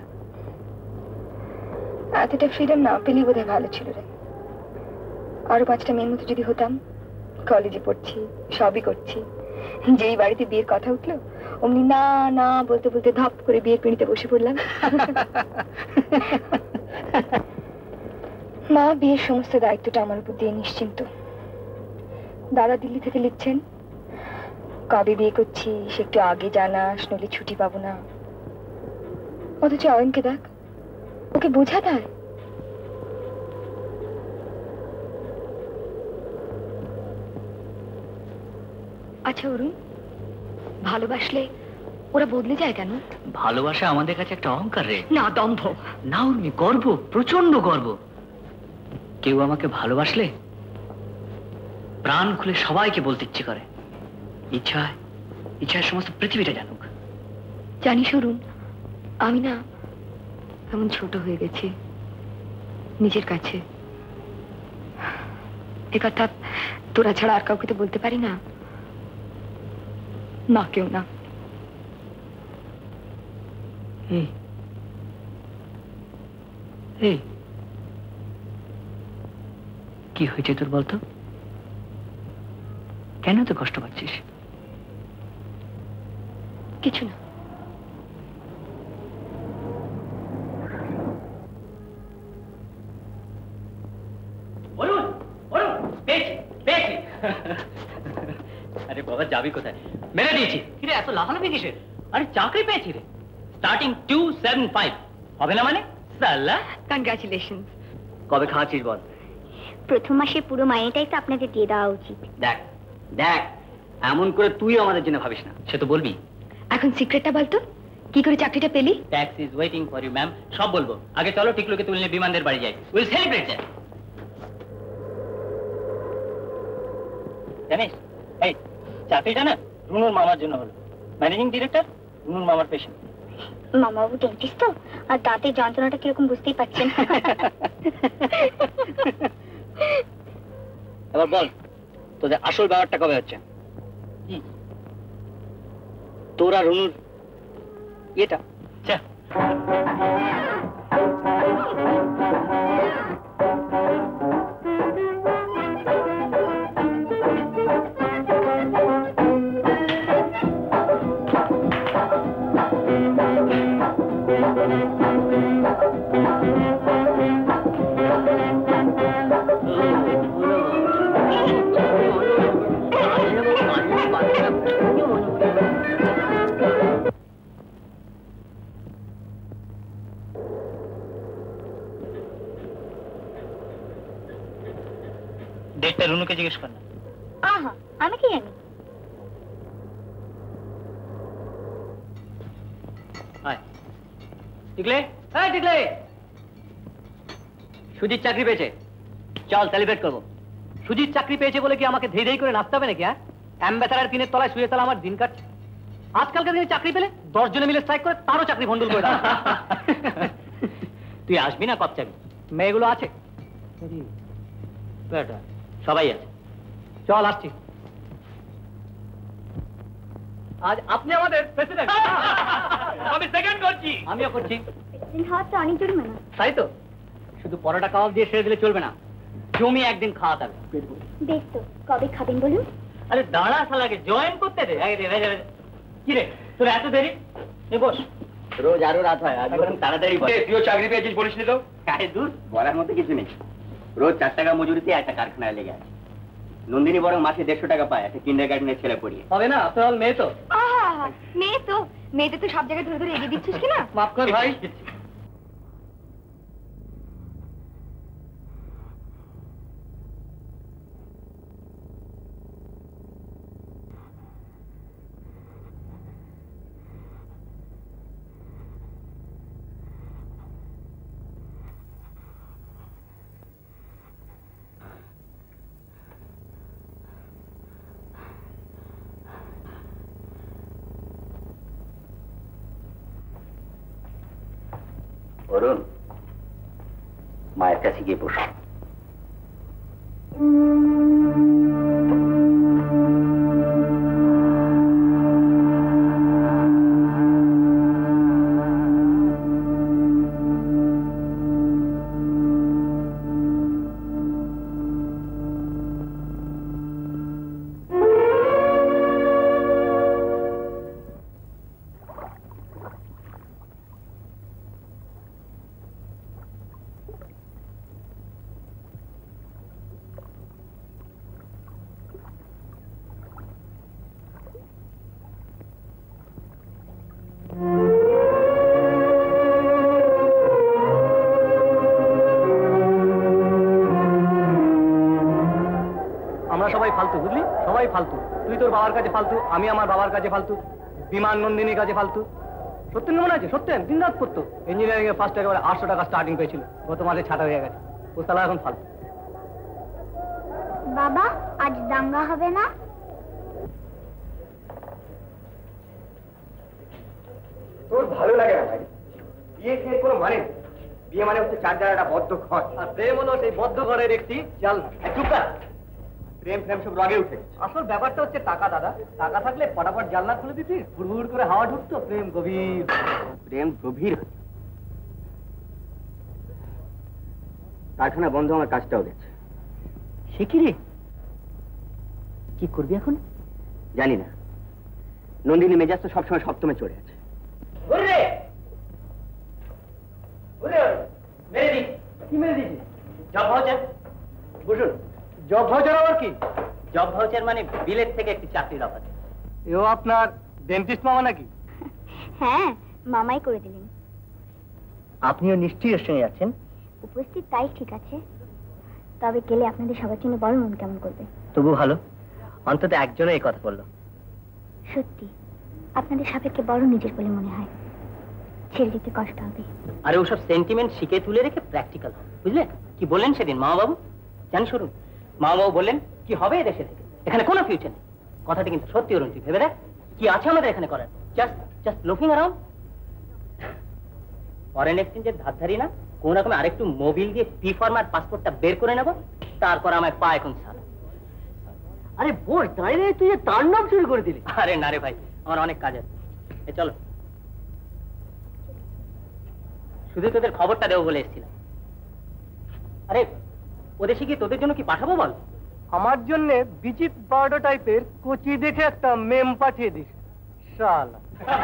এতটা ফ্রিডম না পেলেই বোধহয় ভালো ছিল রে। আরো 5টা মেয়ের মতো যদি হতাম, কলেজে পড়ছি, সবই করছি, যেই বাড়িতে বিয়ের কথা উঠলো অমনি না না বলতে বলতে ধপ করে বিয়ের পিঁড়িতে বসে পড়লাম। মা বিয়ের সমস্ত দায়িত্বটা আমার উপর দিয়ে নিশ্চিন্ত। দাদা দিল্লি থেকে লিখছেন, কবে বিয়ে করছি সে একটু আগে জানাস, নইলে ছুটি পাবো না। অথচ অয়নকে দেখ, ওকে বোঝা দেয়। আচ্ছা অরুণ, ভালোবাসলে ওরা বদলে যায় কেন? ভালোবাসা আমাদের কাছে একটা অহংকার রে। না, দম্ভ। না উর্মি, গর্ব, প্রচন্ড গর্ব। কেউ আমাকে ভালোবাসলে প্রাণ খুলে সবাইকে বলতে ইচ্ছে করে। ইচ্ছায় ইচ্ছায় সমস্ত পৃথিবীটা জানুক। জানিস অরুণ, আমি না এমন ছোট হয়ে গেছি নিজের কাছে। এ কথা তোরা ছাড়া আর কাউকে তো বলতে পারি না, না কেউ না। কি হয়েছে তোর বলতো? কেন তো কষ্ট পাচ্ছিস? কিছু না। আরে বাবা, যাবি কোথায়? মেরে দিয়েছি। কিরে এত লাফালাফি কিসের? আরে চাকরি পেয়েছি রে, স্টার্টিং 275। হবে না মানে? সাল্লা, কনগ্রাচুলেশন। কবে খাওয়াচ্ছিস বল? প্রথম মাসে পুরো মাইনেটাই তো আপনাদের দিয়ে দেওয়া উচিত। দেখ দেখ, এমন করে তুই আমাদের জন্য ভাবিস না। সে তো বলবি। এখন সিক্রেটটা বলতো, কি করে চাকরিটা পেলি? Taxi is waiting for you ma'am. সব বলবো, আগে চলো টিকলুকে তুলে নিয়ে বিমানদের বাড়ি যাই। Will celebrate that. জানিস এই চাকরিটা না রুনুর মামার জন্য হলো। ম্যানেজিং ডিরেক্টর, রুনুর মামার পেশেন্ট। মামাবাবু ডেন্টিস্ট তো, আর দাঁতের যন্ত্রণাটা কিরকম বুঝতেই পারছেন। এবার বল, তোদের আসল ব্যাপারটা কবে হচ্ছে? তোরা রুনুর এটা ডেটটা রুনুকে জিজ্ঞেস কর না। আহা, আমি কি জানি? টিকলে, এই টিকলে, সুজিত চাকরি পেয়েছে, চল সেলিব্রেট করবো। সুজিত চাকরি পেয়েছে বলে কি আমাকে ধেই ধেই করে নাচতে হবে নাকি? হ্যাঁ, অ্যাম্বাসাডার পিনের তলায় শুয়ে তালা আমার দিন কাটছে। আজকালকার দিনে চাকরি পেলে 10 জনে মিলে স্ট্রাইক করে তারও চাকরি ভন্ডুল করে দেয়। তুই আসবি না কব চাবি? মেয়েগুলো আছে, সবাই আছে। চল আসছি। আজ আপনি আমাদের প্রেসিডেন্ট। আমি সেকেন্ড করছি। আমিও করছি। প্রেসিডেন্ট হওয়ার তো অনেক জরিমানা। তাই তো, শুধু পরোটা কাবাব দিয়ে সেরে দিলে চলবে না, জমি একদিন খাওয়াতে হবে। বেশ তো, কবে খাবেন বলুন? আরে দাঁড়া শালাকে জয়েন করতে দে। কি রে তোর এত দেরি? বস, রোজ আরো রাত হয়, আজ বরং তাড়াতাড়ি বস। তুইও চাকরি পেয়েছিস বলিস নি তো? আরে দূর, বলার মতো কিছু নেই। রোজ 4 টাকা মজুরিতে একটা কারখানায় লেগে আছে। নন্দিনী বরং মাসে 150 টাকা পায় একটা কিন্ডারগার্টেনের ছেলে পড়িয়ে। হবে না, আফটার অল মেয়ে তো। মেয়েতে তো সব জায়গায় ধরে ধরে এগিয়ে দিচ্ছিস কিনা? মাফ কর ভাই। অরুণ, মায়ের কাছে গিয়ে বসো। সবাই ফালতু, বুঝলি? সবাই ফালতু। তুই তোর বাবার কাছে ফালতু, আমি আমার বাবার কাছে ফালতু, বিমান নন্দিনীর কাছে ফালতু। সত্যেন মনে আছে? সত্যেন দিন রাত করতো। ইঞ্জিনিয়ারিং এ ফার্স্ট একেবারে 800 টাকা স্টার্টিং পেয়েছিল, গত মাসে ছাটা হয়ে গেছে। ও শালা এখন ফালতু। বাবা, আজ দাঙ্গা হবে না? তোর ভালো লাগে না ভাই? বিয়ে খেয়ে কোনো মানে? বিয়ে মানে হচ্ছে 4 জায়গাটা বদ্ধ ঘর, আর প্রেম হলো সেই বদ্ধ ঘরের একটি চাল। চুপ কর। প্রেম প্রেম সব রাগে উঠে। আসল ব্যাপারটা হচ্ছে টাকা দাদা। টাকা থাকলে ফটাফট জানলা খুলে দিতি, হুড় করে হাওয়া ঢুকতো, প্রেম গভীর। প্রেম গভীর। কারখানা বন্ধ, আমার কাজটাও গেছে। সে কি রে? কি করবি এখন? জানি না। নন্দিনী মেজাজ তো সবসময় সপ্তমে চড়ে আছে। বসুন। জব ভাউচার আবার কি? জব ভাউচার মানে বিলেত থেকে একটি চাকরির অফার। এও আপনার ডেন্টিস্ট মামা নাকি? হ্যাঁ, মামাই করে দিলেন। আপনিও নিশ্চয়ই এর সঙ্গে আছেন। উপস্থিত তাই ঠিক আছে, তবে গেলে আপনাদের সবার জন্য বড় মন কেমন করবে। তবু ভালো, অন্তত একজনে এই কথা বললো। সত্যি আপনাদের সাপেক্ষে বড় নিজের বলে মনে হয়। ছেড়ে দিতে কষ্ট হবে। আরে ওসব সেন্টিমেন্ট শিখে তুলে রেখে প্র্যাকটিক্যাল হবে, বুঝলেন? কি বললেন সেদিন মামা বাবু? জান শুনুন, মামা বাবু বললেন কি হবে দেশে থেকে, এখানে কোনো ফিউচার নেই। কথাটা কিন্তু সত্যি। অরুণ, তুই ভেবে দেখ কি আছে আমাদের এখানে করার। Just looking around. ফরেন এক্সচেঞ্জের ধারধারি না, কোন রকমে আরেকটু মোবিল দিয়ে পি ফর্মার পাসপোর্টটা বের করে নেব, তারপর আমায় পা এখন সাল। আরে বল, তাইলে তুই তার নাম শুরু করে দিলি। আরে না রে ভাই, আমার অনেক কাজ আছে। চলো, শুধু তোদের খবরটা দেবো বলে এসেছিলাম। আরে ওদেশে গিয়ে তোদের জন্য কি পাঠাবো বল? আমার জন্য বিচিত বার্ডো টাইপের কোচি দেখে একটা মেম পাঠিয়ে দিস। শালা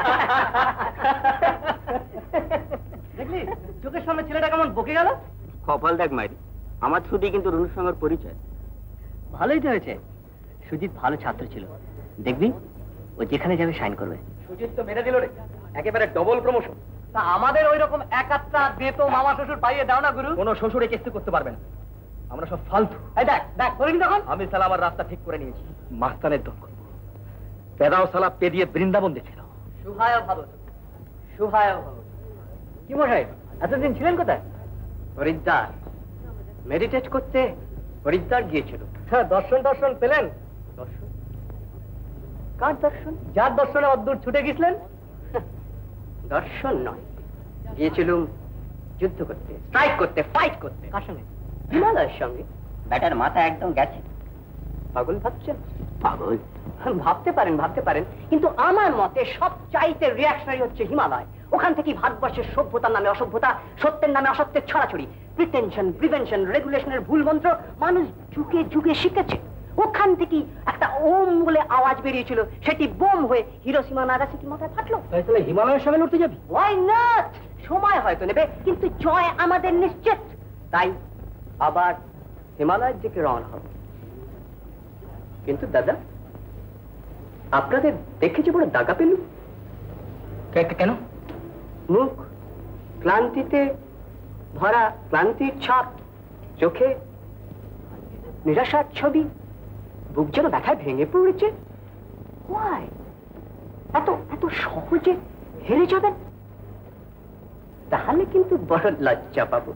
দেখলি চোখের সামনে ছেলেটা কেমন বকে গেল। কপাল দেখ মাইরি, আমার ছুটি কিন্তু রুনুর সঙ্গে পরিচয়। ভালোই তো হয়েছে। সুজিত ভালো ছাত্র ছিল, দেখবি ও যেখানে যাবে সাইন করবে। সুজিত তো মেরে দিল রে, একেবারে ডবল প্রমোশন। তা আমাদের ওই রকম এক আত্মা দিয়ে তো মামা শ্বশুর পাইয়ে দাও না গুরু। কোনো শ্বশুরে কেস্তি করতে পারবে না, আমরা সব ফালতু। এই দেখ দেখ করিনি তখন। আমি সালা আমার রাস্তা ঠিক করে নিয়েছি, মাস্তানের দল করবো। পেদাও সালা পে দিয়ে বৃন্দাবন দেখে নাও। সুহায় ভাবো, সুহায় ভাবো। কি মশাই এতদিন ছিলেন কোথায়? হরিদ্বার মেডিটেট করতে হরিদ্বার গিয়েছিল। হ্যাঁ, দর্শন পেলেন? দর্শন? কার দর্শন? যার দর্শনে অদ্দূর ছুটে গেছিলেন। দর্শন নয়, গিয়েছিলুম যুদ্ধ করতে, স্ট্রাইক করতে, ফাইট করতে। কার সঙ্গে? হিমালয়ের সঙ্গে। ব্যাটার মাথা একদম গেছে। পাগল ভাবছেন? পাগল ভাবতে পারেন, কিন্তু আমার মতে সব চাইতে রিয়াকশনারি হচ্ছে হিমালয়। ওখান থেকে ভারতবর্ষের সভ্যতার নামে অসভ্যতা, সত্যের নামে অসত্যের ছড়াছড়ি, প্রিটেনশন, প্রিভেনশন, রেগুলেশনের ভুল মন্ত্র মানুষ যুগে যুগে শিখেছে। ওখান থেকে একটা ওম বলে আওয়াজ বেরিয়েছিল, সেটি বোম হয়ে হিরোশিমা নাগাসাকি মাথায় ফাটলো। তাহলে হিমালয়ের সঙ্গে লড়তে যাবি? Why not? সময় হয়তো নেবে, কিন্তু জয় আমাদের নিশ্চিত। তাই আবার হিমালয়ের দিকে রওনা হবে। কিন্তু দাদা, আপনাদের দেখেছি বড় দাগা পেলু। কেন? মুখ ক্লান্তিতে ভরা, ক্লান্তির ছাপ চোখে, নিরাশার ছবি, বুক যেন ব্যথায় ভেঙে পড়েছে। Why? এত এত সহজে হেরে যাবেন? তাহলে কিন্তু বড় লজ্জা পাবো।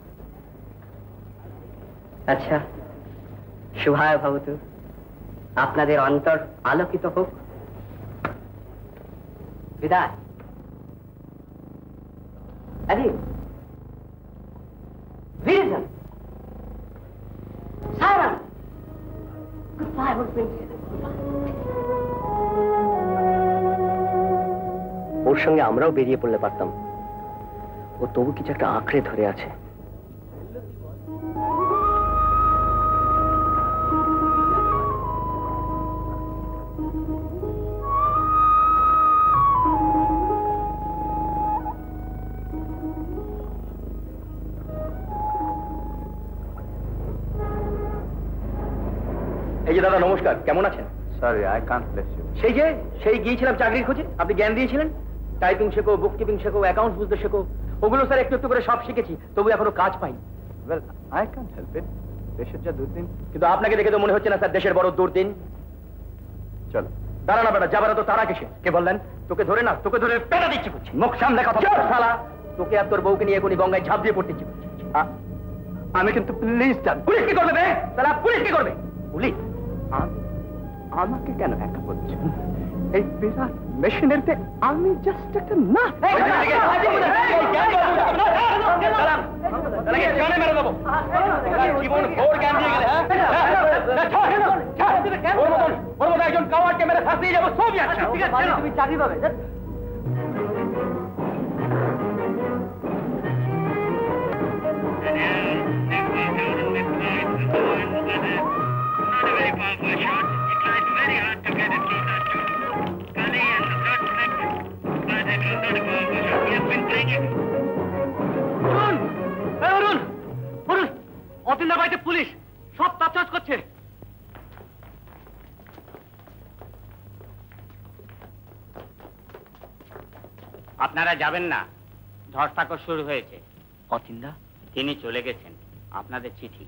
আচ্ছা, শুভায় ভবতু, আপনাদের অন্তর আলোকিত হোক। বিদায়। Adieu. Wiedersehen. Siren. Goodbye, old princess. ওর সঙ্গে আমরাও বেরিয়ে পড়লে পারতাম, ও তবু কিছু একটা আঁকড়ে ধরে আছে। এই যে দাদা, নমস্কার, কেমন আছেন? Sorry, I can't bless you. সেই গিয়েছিলাম চাকরির খোঁজে, আপনি জ্ঞান দিয়েছিলেন, টাইপিং শেখো, বুক কিপিং শেখো, অ্যাকাউন্টস বুঝতে শেখো। ওগুলো স্যার একটু একটু করে সব শিখেছি, তবু এখনো কাজ পাইনি। Well, I can't help it, দেশের যা দুর্দিন। কিন্তু আপনাকে দেখে তো মনে হচ্ছে না স্যার দেশের বড় দুর্দিন। চলো। দাঁড়া না বেটা, যাবার তো তারা কিসে? কে বললেন? তোকে ধরে না, তোকে ধরে পেটা দিচ্ছি করছি। মুখ সামনে কথা বল শালা। তোকে আর তোর বউকে নিয়ে এখনই গঙ্গায় ঝাঁপ দিয়ে পড়তে ইচ্ছে করছি। আমি কিন্তু প্লিজ যান। পুলিশ কি করবে বে? শালা পুলিশ কি করবে? পুলিশ? আমাকে কেন একা বলছো? এই বিরাট মেশিনারিতে আমি জাস্ট একটা না। জীবন ভোর জ্ঞান দিয়ে গেলে ওর মতো একজন কাওয়ার্ডকে মেরে ফাঁসিয়ে যাবো, সবই আচ্ছা। তুমি চাকরি পাবে। অতীন্দ্র বাড়িতে পুলিশ, সব তাপচাজ করছে। আপনারা যাবেন না, ধরপাকড় শুরু হয়েছে। অতীন্দ্র? তিনি চলে গেছেন, আপনাদের চিঠি।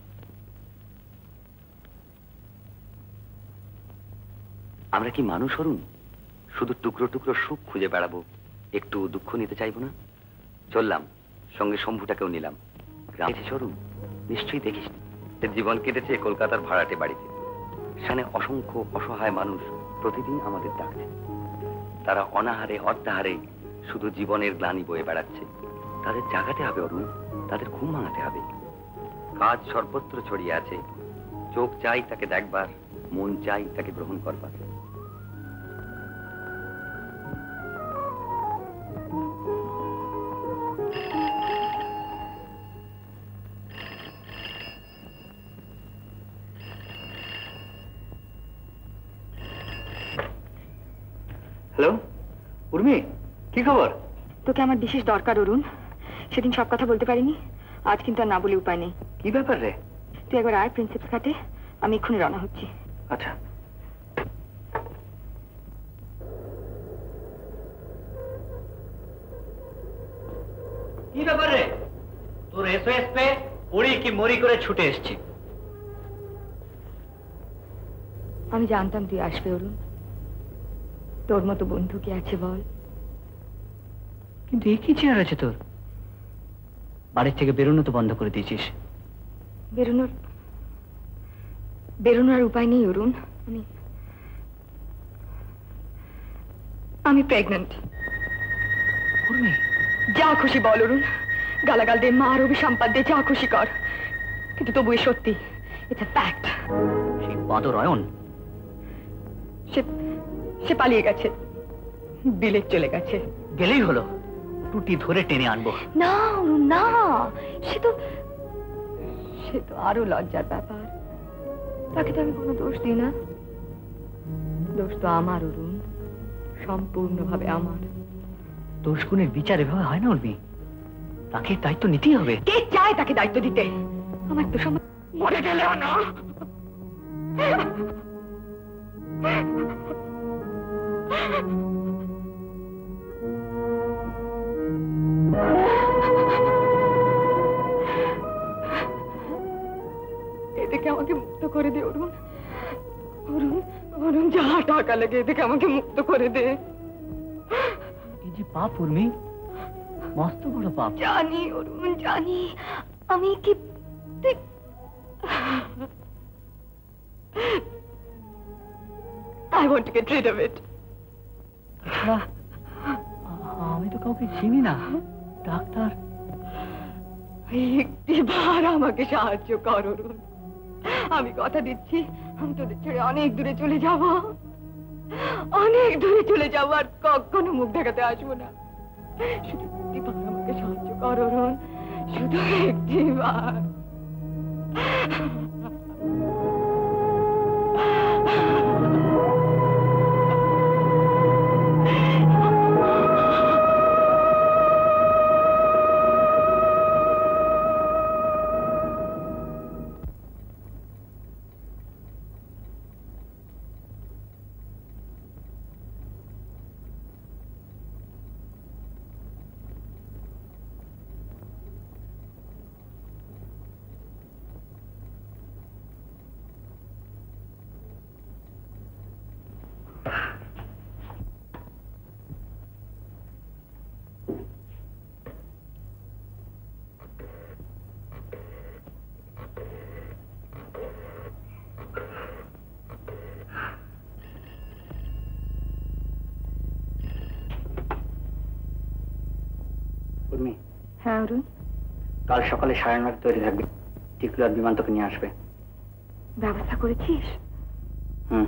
আমরা কি মানুষ অরুণ? শুধু টুকরো টুকরো সুখ খুঁজে বেড়াবো, একটু দুঃখ নিতে চাইবো না? চললাম, সঙ্গে শম্ভুটাকেও নিলাম। গ্রামে অরুণ নিশ্চয়ই দেখিস, জীবন কেটেছে কলকাতার ভাড়াটে বাড়িতে। সেখানে অসংখ্য অসহায় মানুষ প্রতিদিন আমাদের ডাকছে। তারা অনাহারে অর্ধাহারে শুধু জীবনের গ্লানি বয়ে বেড়াচ্ছে। তাদের জাগাতে হবে অরুণ, তাদের ঘুম ভাঙাতে হবে। কাজ সর্বত্র ছড়িয়ে আছে, চোখ চাই তাকে দেখবার, মন চাই তাকে গ্রহণ করবার। হ্যালো উর্মি, কি খবর? তোকে আমার বিশেষ দরকার অরুণ, সেদিন সব কথা বলতে পারিনি, আজ কিন্তু আর না বলে উপায় নেই। কি ব্যাপার রে? তুই একবার আয় প্রিন্সেপস ঘাটে, আমি এক্ষুনি রওনা হচ্ছি। আচ্ছা। কি ব্যাপার রে? তোর এসওএস পে উড়ি কি মরি করে ছুটে এসছি। আমি জানতাম তুই আসবে অরুণ, তোর মতো বন্ধু কি আছে বল? কিন্তু এ কি চেয়ার আছে তোর? বাড়ির থেকে বেরোনো তো বন্ধ করে দিয়েছিস। বেরোনোর উপায় নেই অরুণ, আমি প্রেগন্যান্ট। যা খুশি বল অরুণ, গালাগাল দে, মার, অভিসম্পাদ দে, যা খুশি কর, কিন্তু তবু সত্যি, ইটস আ ফ্যাক্ট। সেই বাদর অয়ন সে পালিয়ে গেছে, বিলেত চলে গেছে। গেলেই হলো। টুটি ধরে টেনে আনবো। না অরুণ না, সে তো আরো লজ্জার ব্যাপার। তাকে তো আমি কোনো দোষ দিই না। দোষ তো আমার অরুণ, সম্পূর্ণভাবে আমার। দোষ গুণের বিচার এভাবে হয় না উর্মি, তাকে দায়িত্ব নিতেই হবে। কে চায় তাকে দায়িত্ব দিতে? আমার তো সময় মরে গেলেও না। এদিকে আমাকে মুক্ত করে দে অরুণ, অরুণ, অরুণ, যা টাকা লাগে এদিকে আমাকে মুক্ত করে দে। এই যে পাপ উর্মি, মস্ত বড় পাপ। জানি অরুণ জানি, আমি কি I want to get rid of it. আমি তো কাউকে চিনি না ডাক্তার। একটিবার আমাকে সাহায্য কর অরুণ, আমি কথা দিচ্ছি আমি তোদের ছেড়ে অনেক দূরে চলে যাব, অনেক দূরে চলে যাব, আর কখনো মুখ দেখাতে আসবো না। শুধু একটিবার আমাকে সাহায্য কর অরুণ, শুধু একটিবার। উর্মি, হ্যাঁ অরুণ, কাল সকালে 9:30 তৈরি থাকবে, টিকলু আর বিমান তোকে নিয়ে আসবে। ব্যবস্থা করেছিস? হুম।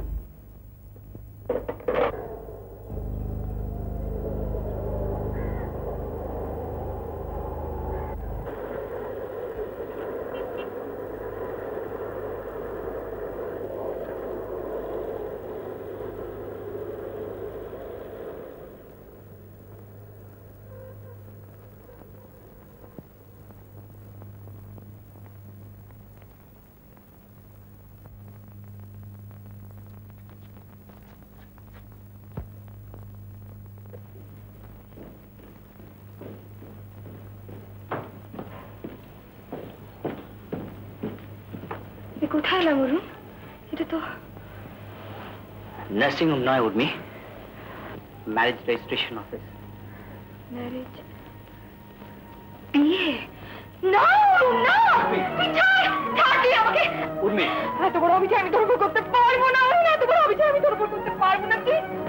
কোথায় এলাম অরুণ? এটা তো নার্সিং হোম নয় Urmi, marriage registration office. Marriage, বিয়ে? না না, ছাড় আমাকে। উর্মি, এত বড় অভিযান আমি তোর উপর করতে পারবো না, এত বড় অভিযান আমি তোর উপর করতে পারবো না।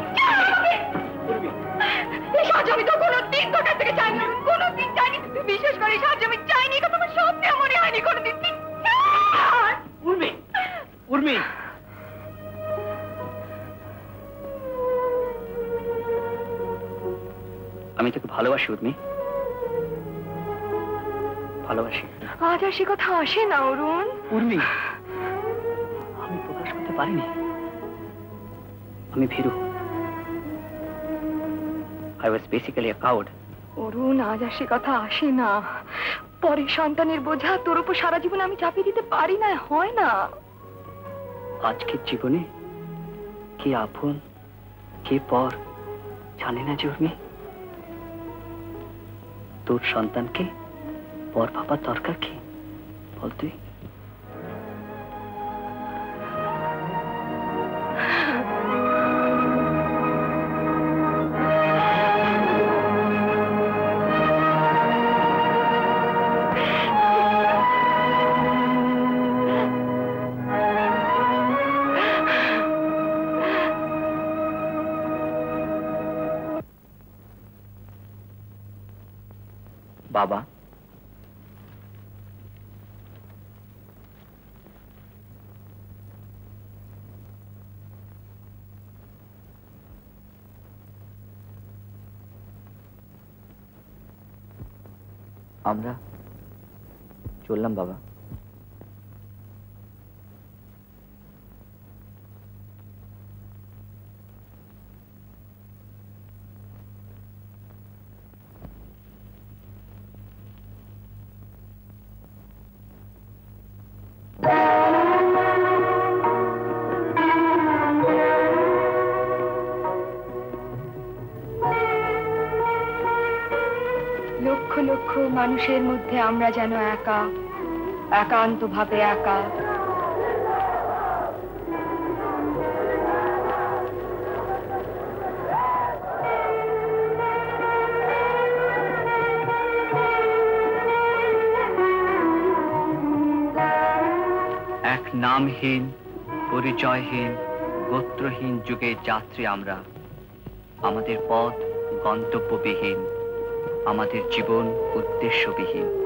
এই সাহায্য আমি তো কোনোদিন তোর কাছ থেকে চাইনি, কোনোদিন চাইনি। তুই বিশ্বাস করিস সাহায্য আমি চাইনি, কথা আমার সত্যি মনে হয়নি কোনোদিন। উর্মি, উর্মি, আমি তোকে ভালোবাসি উর্মি, ভালোবাসি। আজ আর সে কথা আসে না অরুণ। উর্মি, আমি প্রকাশ করতে পারিনি, আমি ভীরু। I was basically a coward. অরুণ, আজ আর সে কথা আসে না। পরের সন্তানের বোঝা তোর উপর সারা জীবন আমি চাপিয়ে দিতে পারি না, হয় না। আজকের জীবনে কে আপন কে পর জানে না যে উর্মি। তোর সন্তানকে পর ভাবার দরকার কি বল তুই? বাবা, আমরা চললাম বাবা। লক্ষ লক্ষ মানুষের মধ্যে আমরা যেন একা, একান্তভাবে একা। এক নামহীন, পরিচয়হীন, গোত্রহীন যুগে যাত্রী আমরা। আমাদের পথ গন্তব্যবিহীন, আমাদের জীবন উদ্দেশ্যবিহীন।